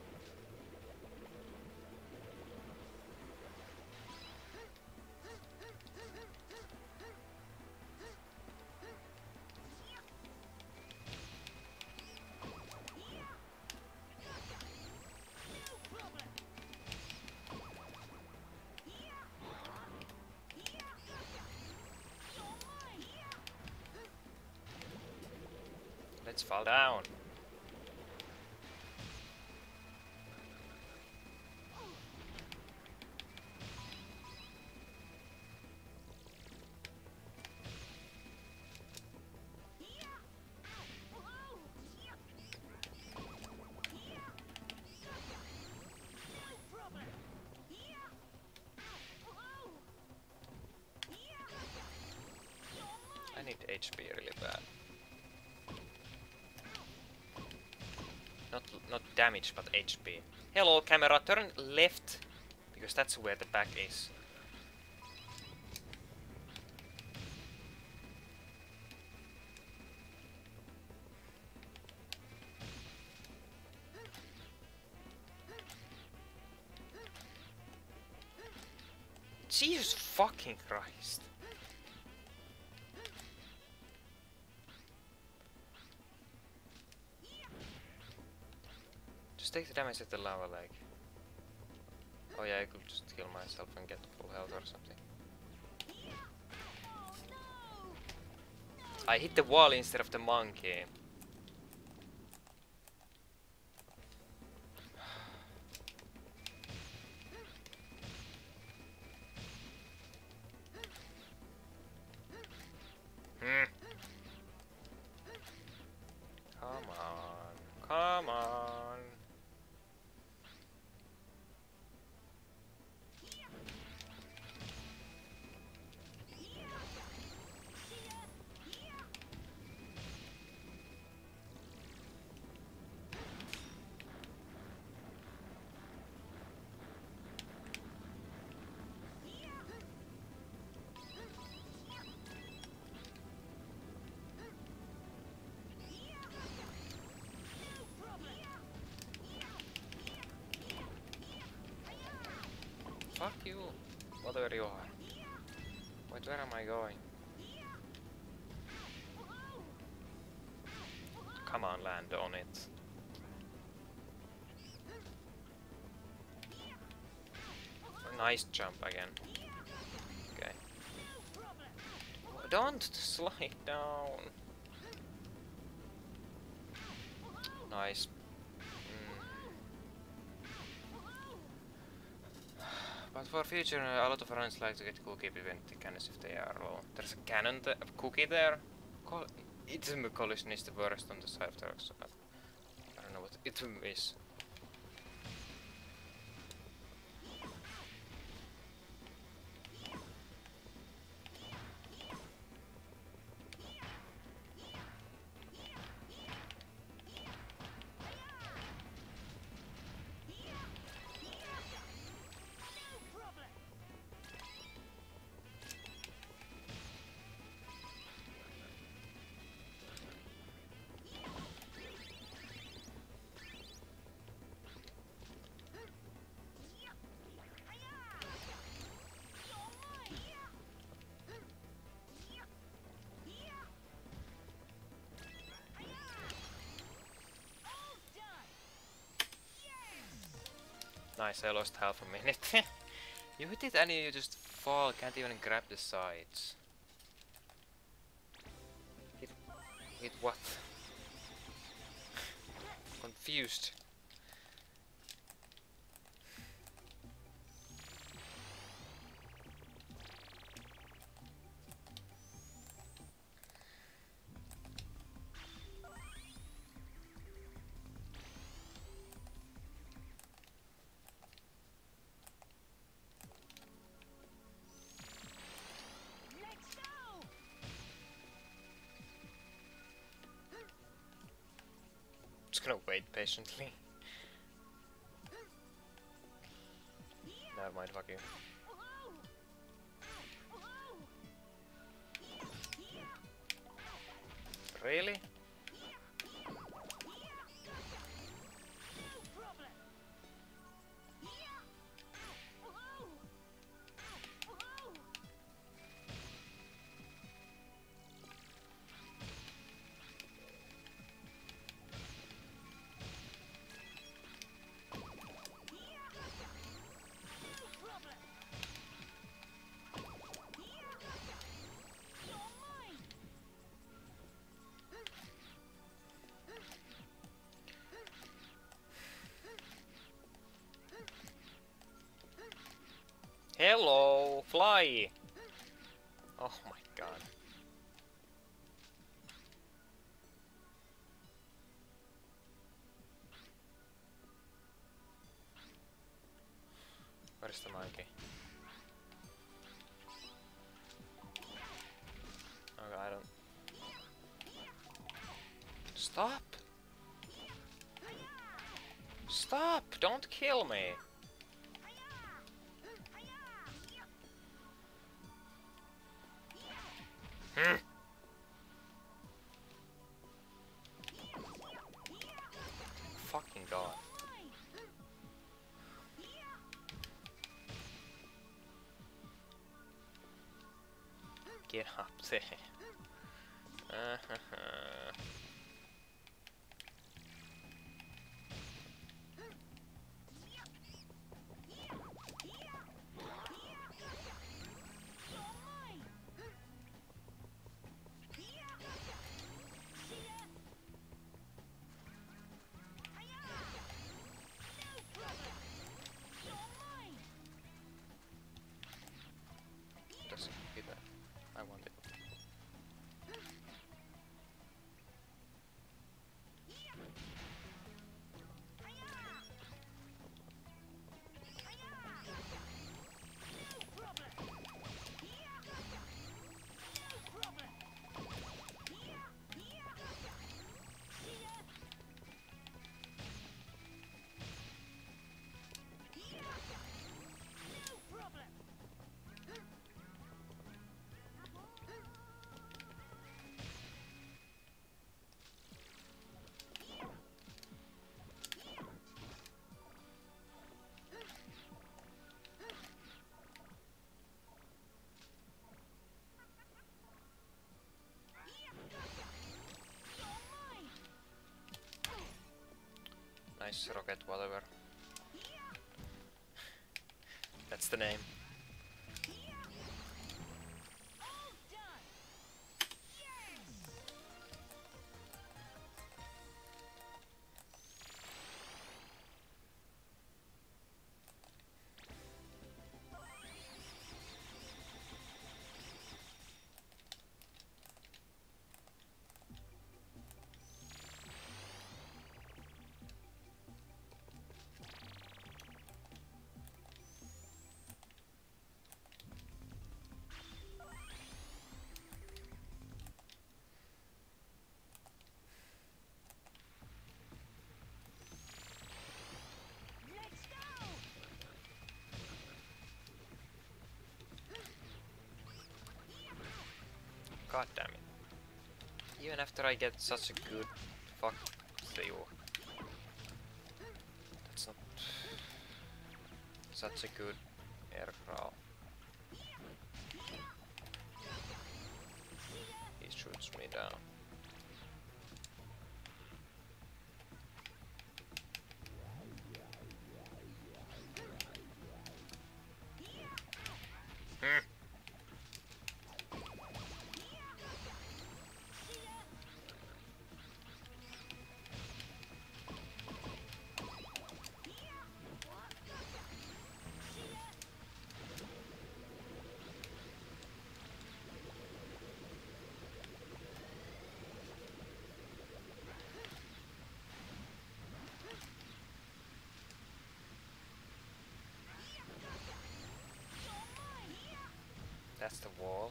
Speaker 1: Let's fall down. I need HP really bad. Not damage, but HP. Hello, camera, turn left, because that's where the back is. Jesus fucking Christ. Just take the damage at the lava leg. Oh yeah, I could just kill myself and get full health or something. I hit the wall instead of the monkey. Come on, come on. Fuck you, whatever you are. Wait, where am I going? Come on, land on it. Nice jump again. Okay. Don't slide down. Nice. But But for future, a lot of friends like to get cookie prevent the cannons if they are low. There's a cannon, a cookie there. Item collision is the worst on the side of the rocks. I don't know what item is.
Speaker 3: No problem. All done.
Speaker 1: Nice, I lost half a minute. You hit it and you just fall, can't even grab the sides. Hit what? Confused.
Speaker 3: Let's go.
Speaker 1: Just gonna wait patiently. Never mind, fuck you.
Speaker 3: Whoa. Whoa.
Speaker 1: Really?
Speaker 3: No problem. Whoa. Whoa. No problem. You're mine.
Speaker 1: Hello, fly! Oh my god. Where's the monkey? Okay, I don't... Stop! Stop! Don't kill me! Hmm. Fucking god.
Speaker 3: Mine.
Speaker 1: Get up there.
Speaker 3: You're mine. See ya. No problem. You're mine.
Speaker 1: Doesn't give that. I want it.
Speaker 3: No problem. No problem. See ya. No problem. You're mine.
Speaker 1: Nice rocket, whatever. That's the name.
Speaker 3: All done.
Speaker 1: God damn it. Even after I get such a good fuck you. That's not such a good air crawl. He shoots me down. Hmm. That's the wall.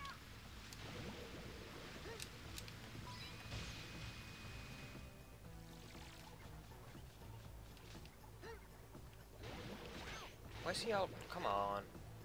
Speaker 1: Why's he out? Come on.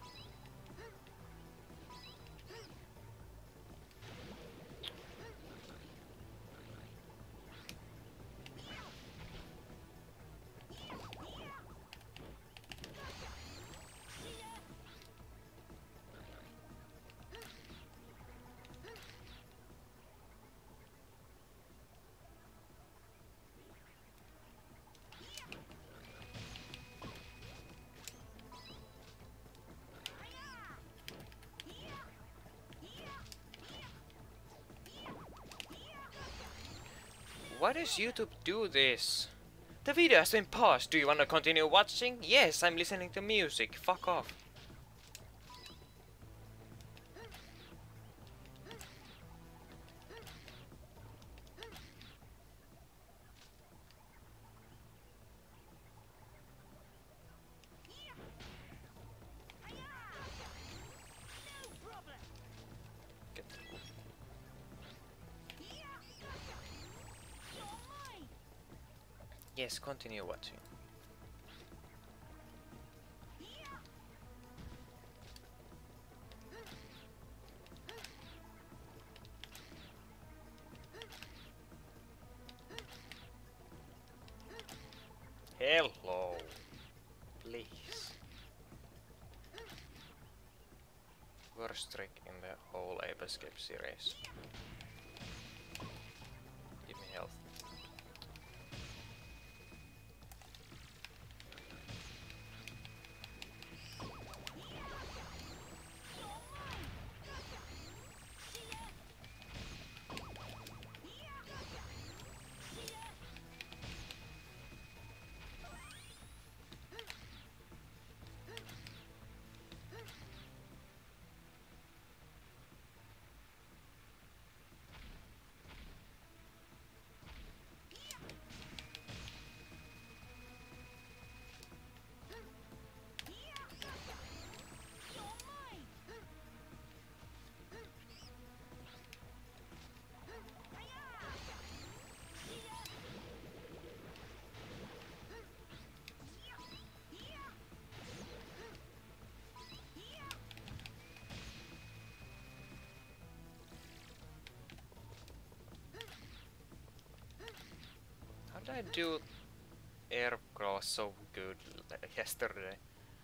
Speaker 1: Why does YouTube do this? The video has been paused. Do you want to continue watching? Yes, I'm listening to music. Fuck off.
Speaker 3: No problem.
Speaker 1: Get
Speaker 3: You're mine.
Speaker 1: Yes, continue watching. Hello. Please. Worst trick in the whole Ape Escape series. Give me health.
Speaker 3: You're mine.
Speaker 1: How did I do air crawl so good yesterday?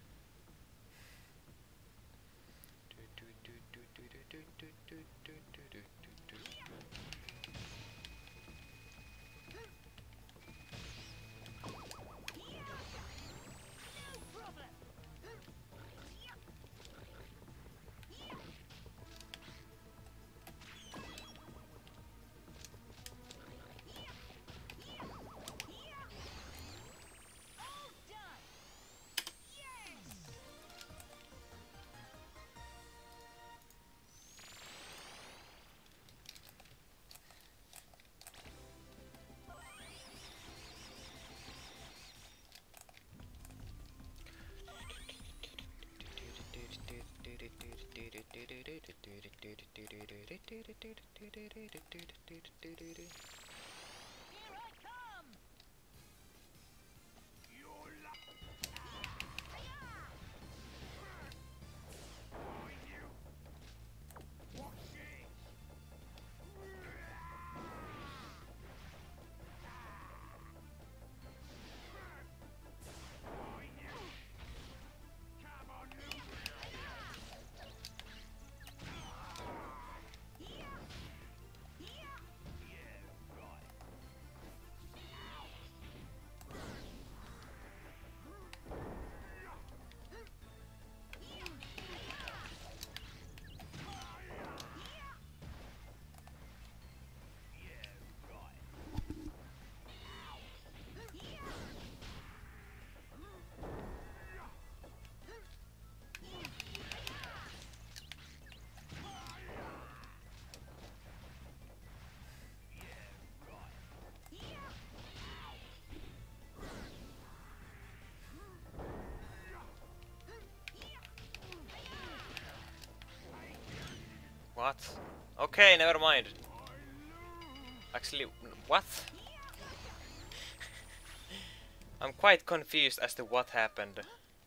Speaker 3: No problem. All done. Yes. Here I come.
Speaker 1: What? Okay, never mind. Actually, what? I'm quite confused as to what happened.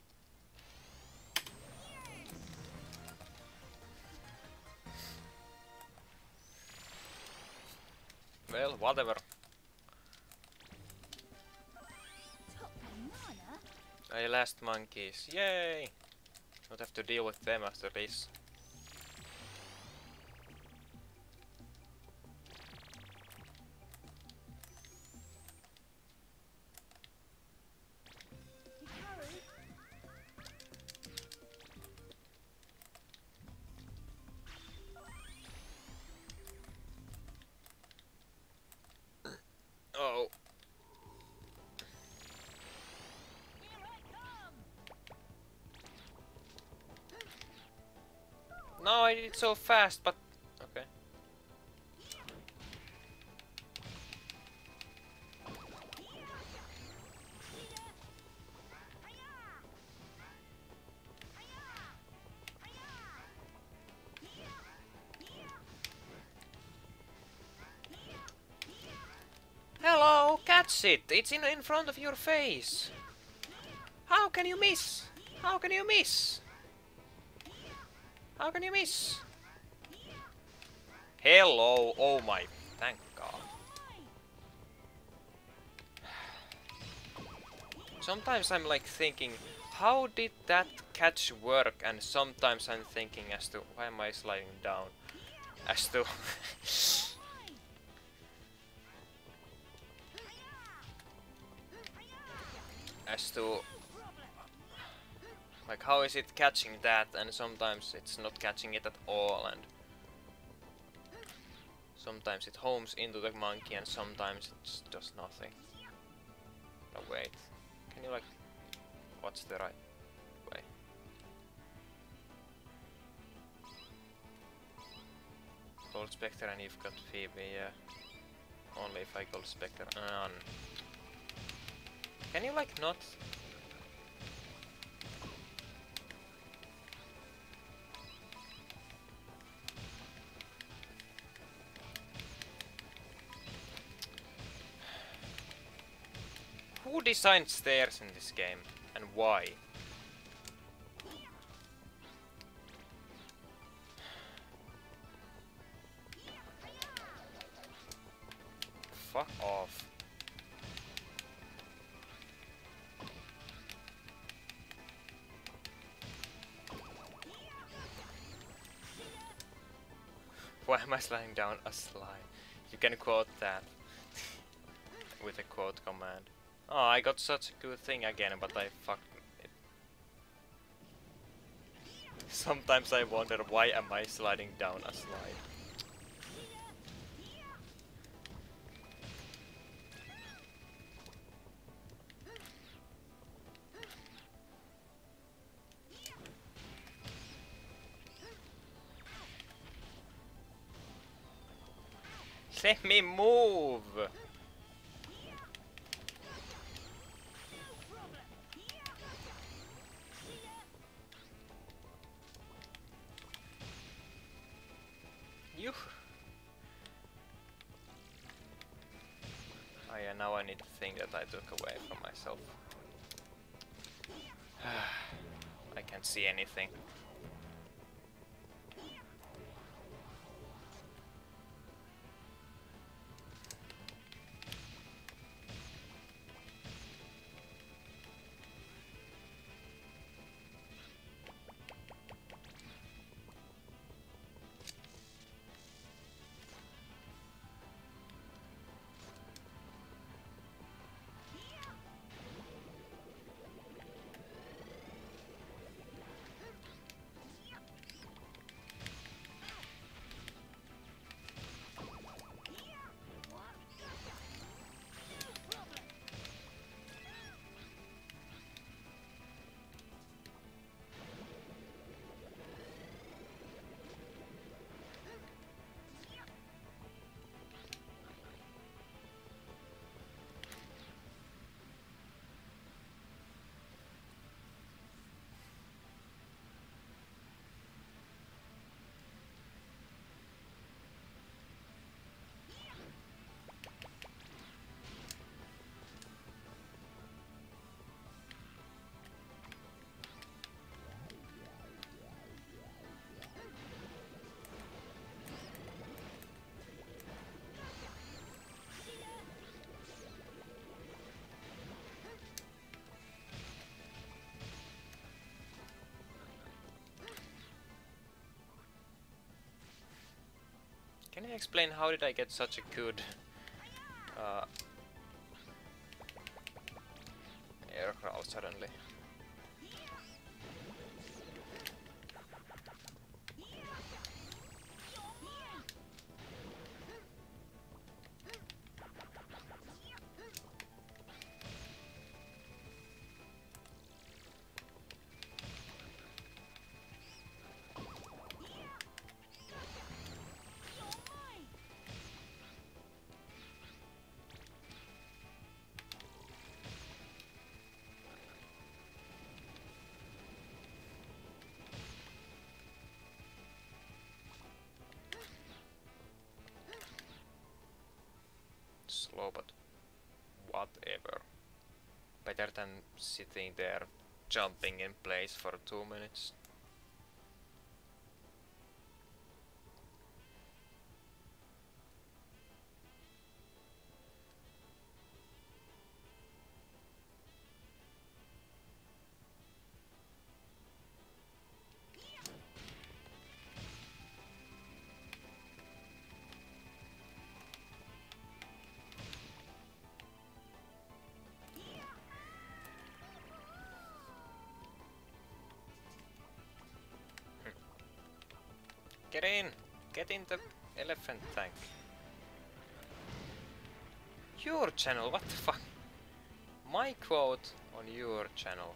Speaker 1: Well, whatever.
Speaker 3: Top banana.
Speaker 1: I last monkeys. Yay! Don't have to deal with them after this.
Speaker 3: Hikaru.
Speaker 1: Oh.
Speaker 3: Here I come.
Speaker 1: No, I did it so fast, but... Okay. Hello, catch it! It's in front of your face! How can you miss? How can you miss? How can you miss? Hello, oh my, thank God. Sometimes I'm like thinking, how did that catch work? And sometimes I'm thinking as to, why am I sliding down? As to... as to... like, how is it catching that? And sometimes it's not catching it at all, and... sometimes it homes into the monkey, and sometimes it does nothing. Oh wait, can you like... what's the right way? Gold Spectre and you've got Phoebe, yeah. Only if I Gold Spectre. Can you like not? Who designed stairs in this game? And why? Fuck off. Why am I sliding down a slide? You can quote that with a quote command. Oh, I got such a good thing again, but I fucked it. Sometimes I wonder, why am I sliding down a slide? Let me move! You. Oh yeah, now I need the thing that I took away from myself. I can't see anything. you explain how did I get such a good air crawl suddenly? Slow, but whatever. Better than sitting there jumping in place for 2 minutes. Get in! Get in the elephant tank. Your channel, what the fuck? My quote on your channel.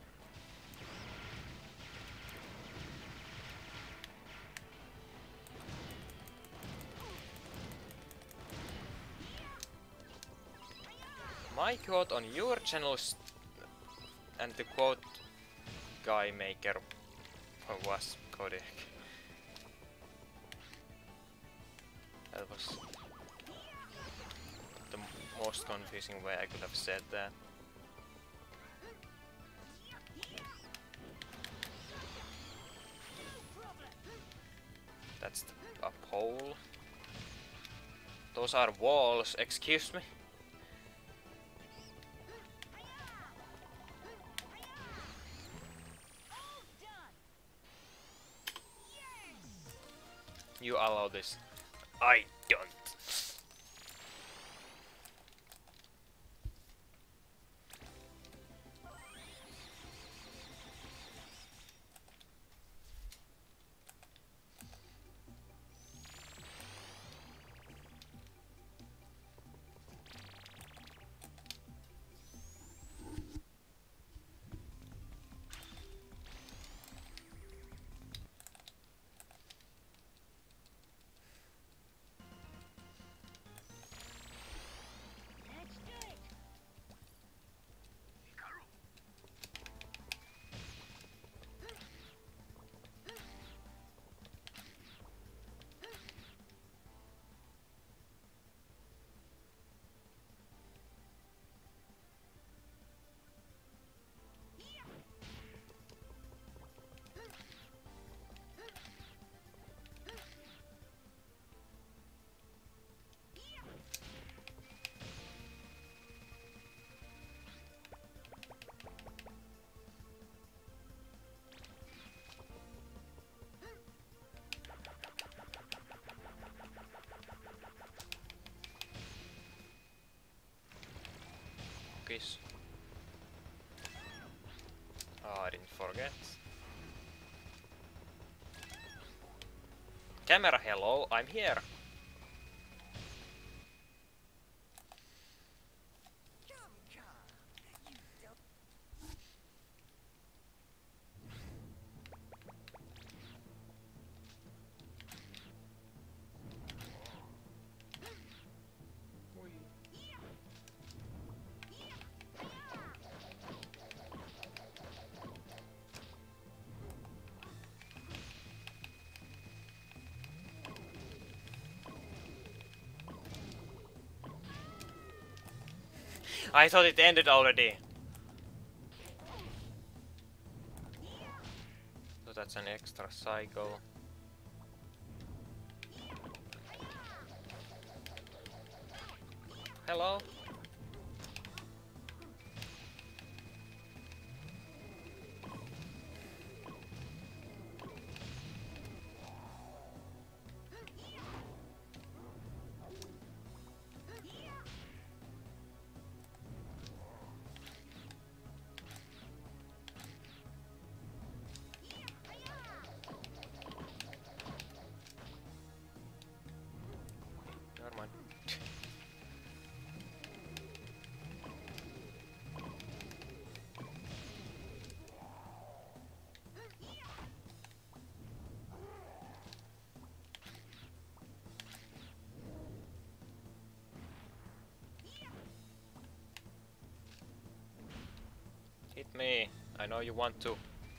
Speaker 1: My quote on your channel and the quote guy maker was Kodak. That was the most confusing way I could have said that. That's a pole. Those are walls, excuse me. You allow this. I don't.
Speaker 3: Let's do it.
Speaker 1: Cookies. Oh, I didn't forget. Camera, hello, I'm here. I thought it ended already. So that's an extra cycle. Hello? me. I know you want to.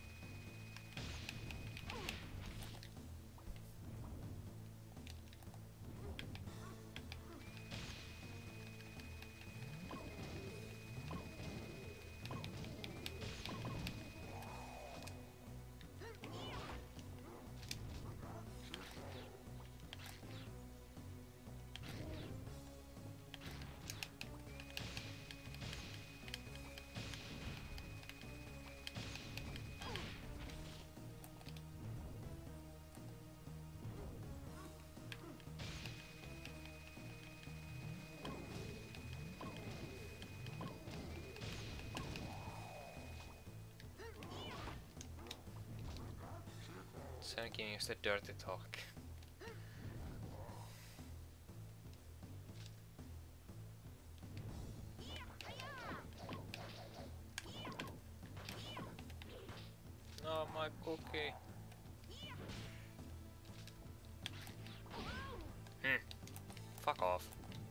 Speaker 1: Thinking is the dirty talk. No, my cookie. Fuck off.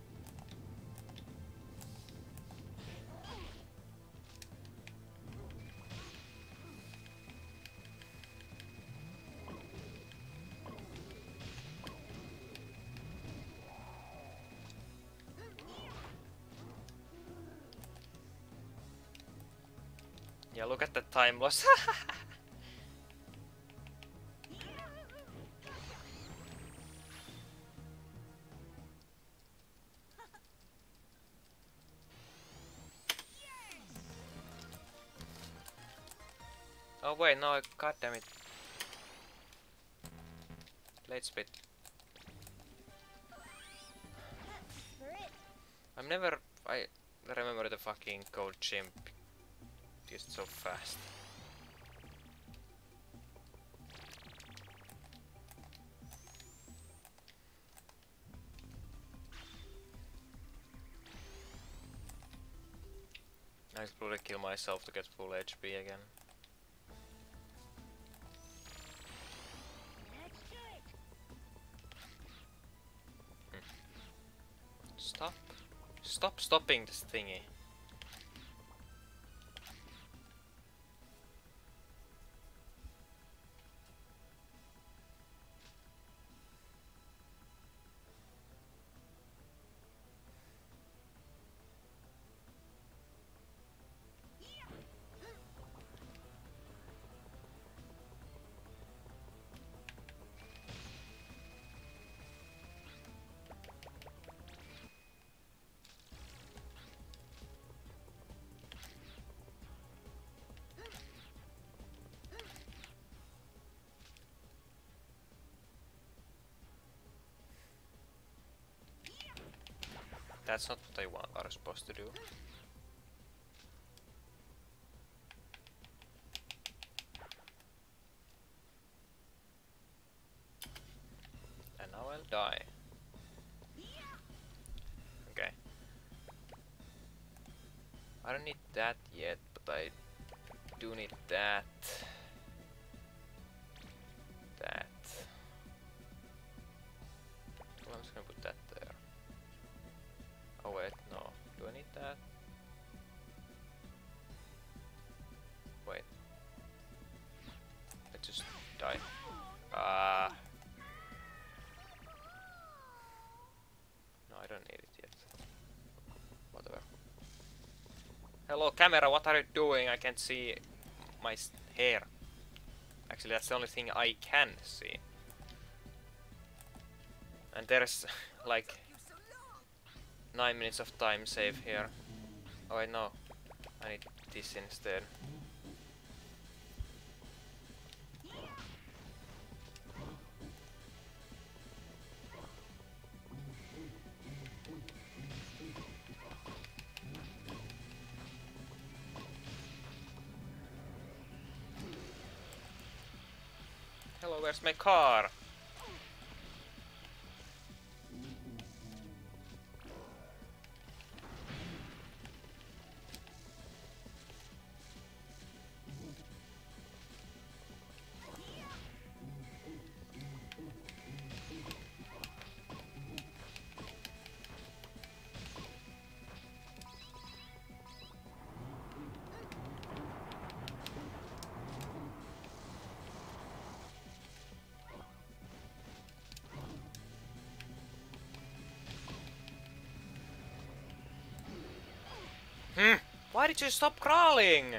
Speaker 1: Yeah, look at the time loss. Oh wait, no, god damn it. Late split.
Speaker 2: For it.
Speaker 1: I remember the fucking gold chimp just so fast. I should probably kill myself to get full HP again.
Speaker 3: Let's do it.
Speaker 1: Stop. Stop stopping this thingy. That's not what I are supposed to do. And now I'll die. Okay. I don't need that yet, but I do need that. That. Well, I'm just gonna put that there. Oh wait, no. Do I need that? Wait. I just died. No, I don't need it yet. Whatever. Hello camera, what are you doing? I can't see my hair. Actually, that's the only thing I can see. And there's like 9 minutes of time save here. Oh wait, no. I need this instead. Hello, where's my car? Why did you stop crawling?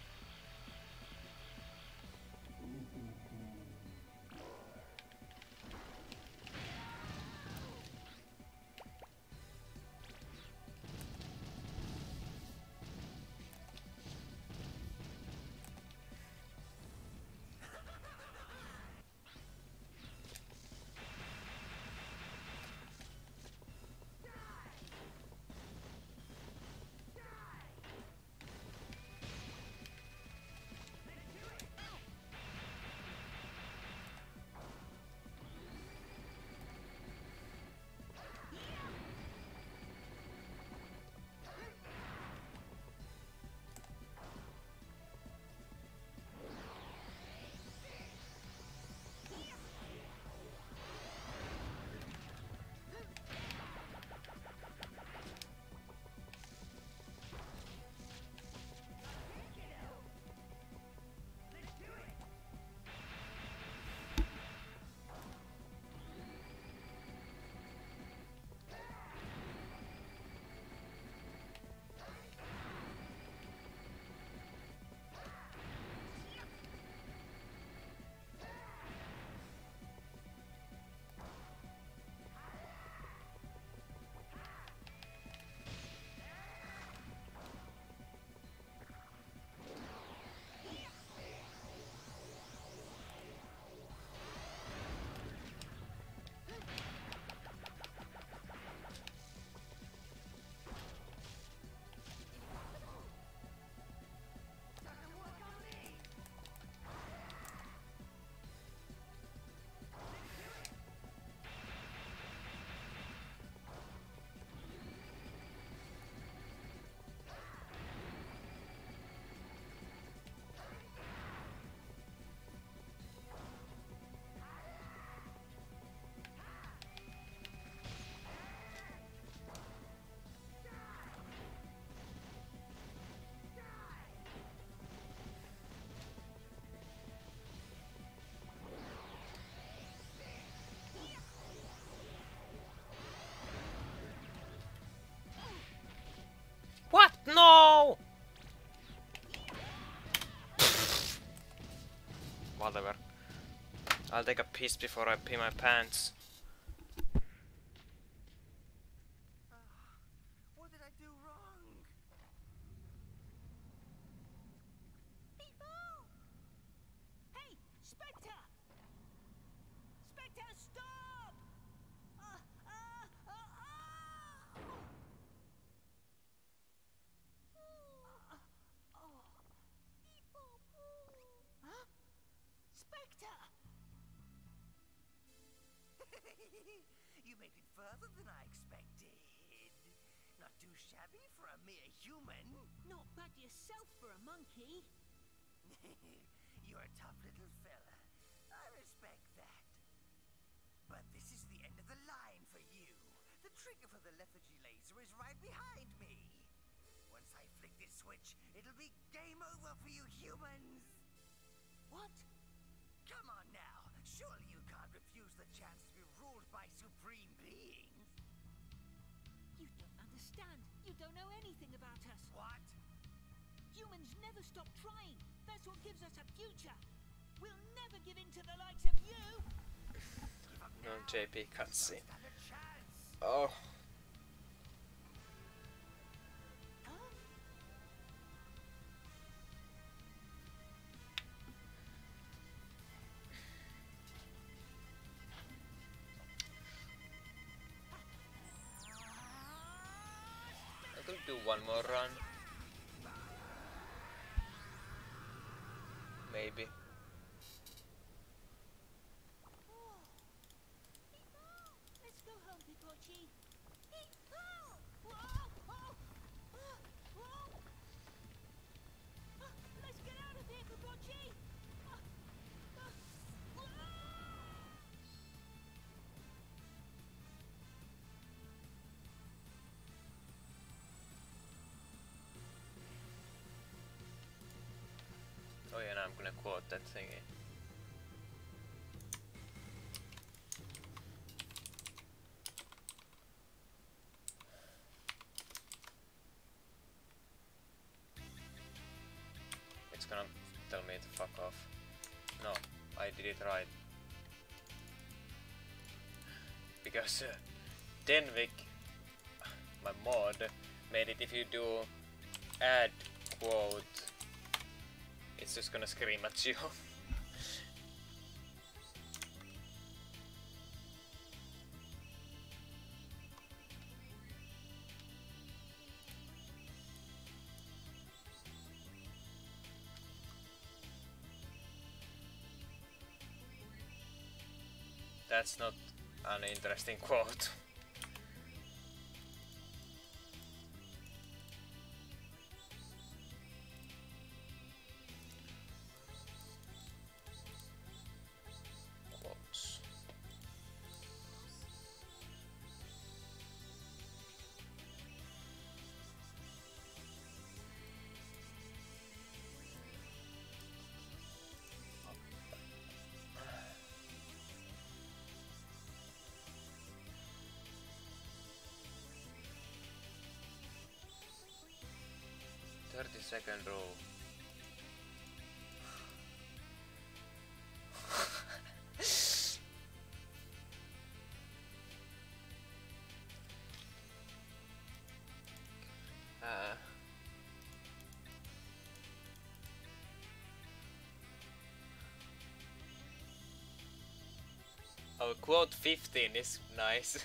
Speaker 1: What? No! Whatever. I'll take a piss before I pee my pants.
Speaker 4: What did I do wrong?
Speaker 3: People! Hey, Spectre! Spectre, stop! Huh? Spectre!
Speaker 4: You made it further than I expected. Not too shabby for a mere human.
Speaker 3: Not bad yourself for a monkey.
Speaker 4: You're a tough little fella. I respect that. But this is the end of the line for you. The trigger for the lethargy laser is right behind me. Once I flick this switch, it'll be game over for you humans.
Speaker 3: What?
Speaker 4: Come on now. Surely you can't refuse the chance to be ruled by supreme beings.
Speaker 3: You don't understand. You don't know anything about us.
Speaker 4: What?
Speaker 3: Humans never stop trying. That's what gives us a future. We'll never give in to the likes of you.
Speaker 4: Give up
Speaker 1: No
Speaker 4: now.
Speaker 1: JP cutscene.
Speaker 4: Don't stand a chance.
Speaker 1: Oh.
Speaker 3: Huh?
Speaker 1: I could do one more run. Maybe.
Speaker 3: Let's go home, Pipochi. Whoa! Whoa! Whoa! Let's get out of here, Pipochi!
Speaker 1: Oh yeah, now I'm gonna quote that thingy. it's gonna tell me to fuck off. No, I did it right. Because Denvik, my mod, made it if you do add quote, it's just gonna scream at you. That's not an interesting quote. Quotes. Second rule. Oh, quote 15 is nice.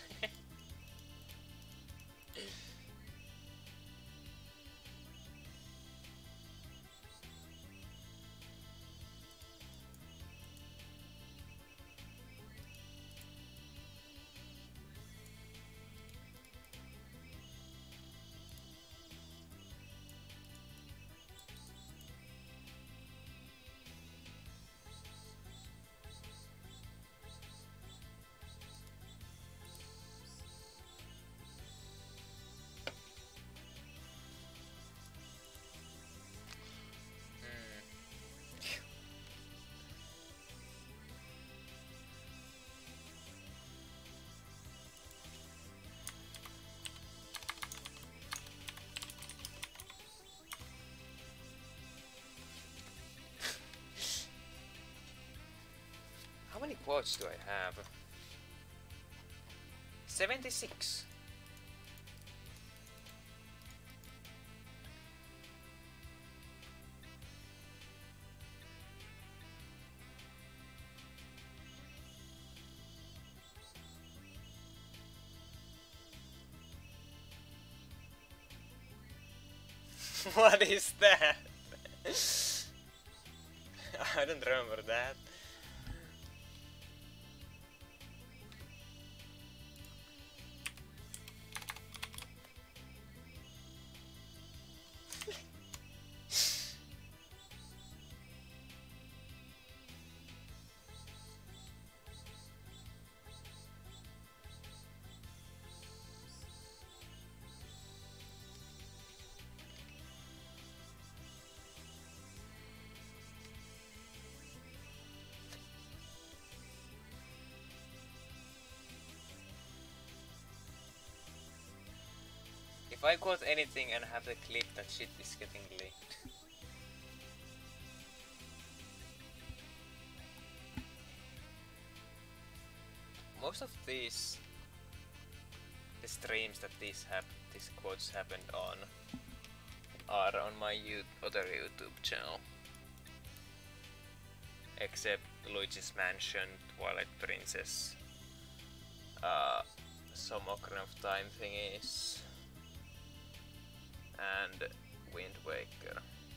Speaker 1: How many quotes do I have? 76. What is that? I don't remember that. If I quote anything and have the clip, that shit is getting leaked. Most of the streams that these quotes happened on are on my other YouTube channel. Except Luigi's Mansion, Twilight Princess, some Ocarina of Time thingies, and Wind Waker.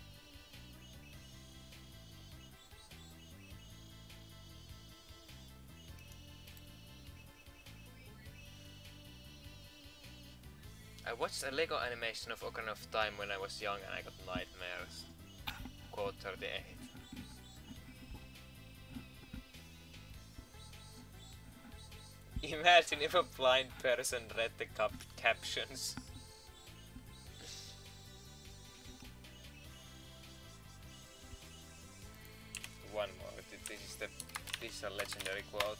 Speaker 1: I watched a Lego animation of Ocarina of Time when I was young and I got nightmares. Quote 38. Imagine if a blind person read the captions. One more. This is a legendary quote.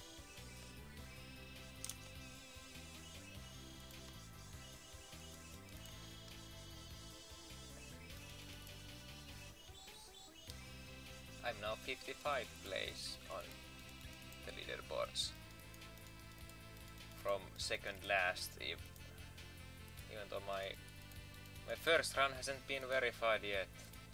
Speaker 1: I'm now 55 place on the leaderboards from second last, even though my first run hasn't been verified yet.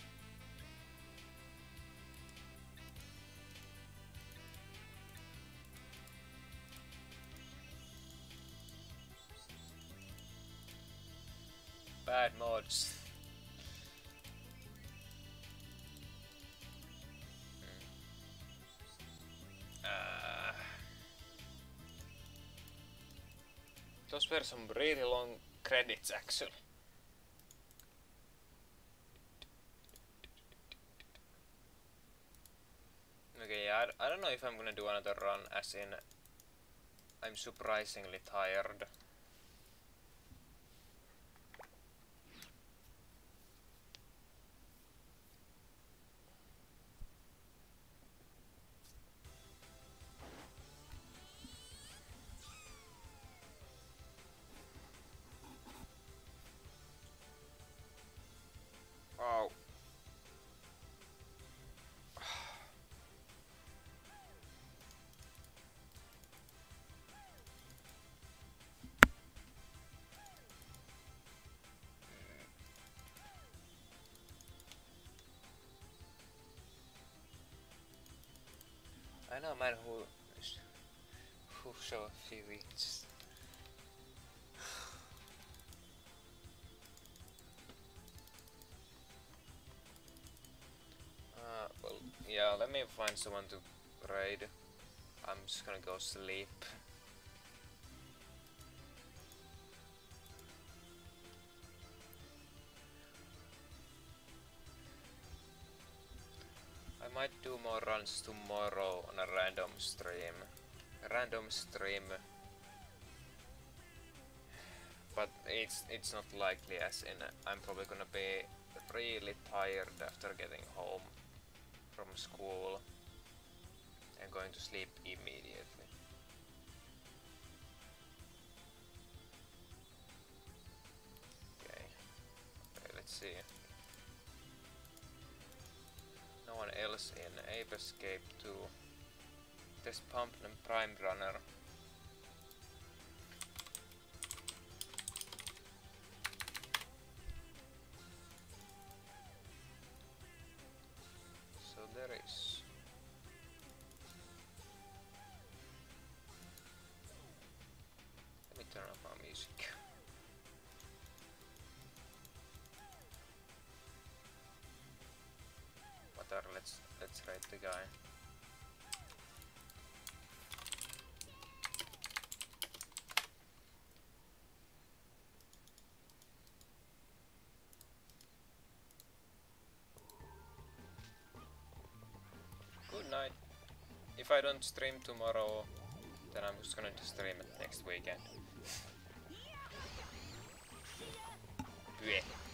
Speaker 1: Bad mods. Those were some really long credits actually. Okay, yeah, I don't know if I'm gonna do another run, as in I'm surprisingly tired. Wow. I know a man who show a few weeks. Well, yeah, let me find someone to raid. I'm just gonna go sleep. I might do more runs tomorrow on a random stream. But it's not likely, as in I'm probably gonna be really tired after getting home from school and going to sleep immediately. Okay, let's see. No one else in Ape Escape 2. There's Pump and Prime Runner. So there is. Let me turn off my music. Whatever, let's rate the guy. Good night. If I don't stream tomorrow, then I'm just gonna stream it next weekend. Blech.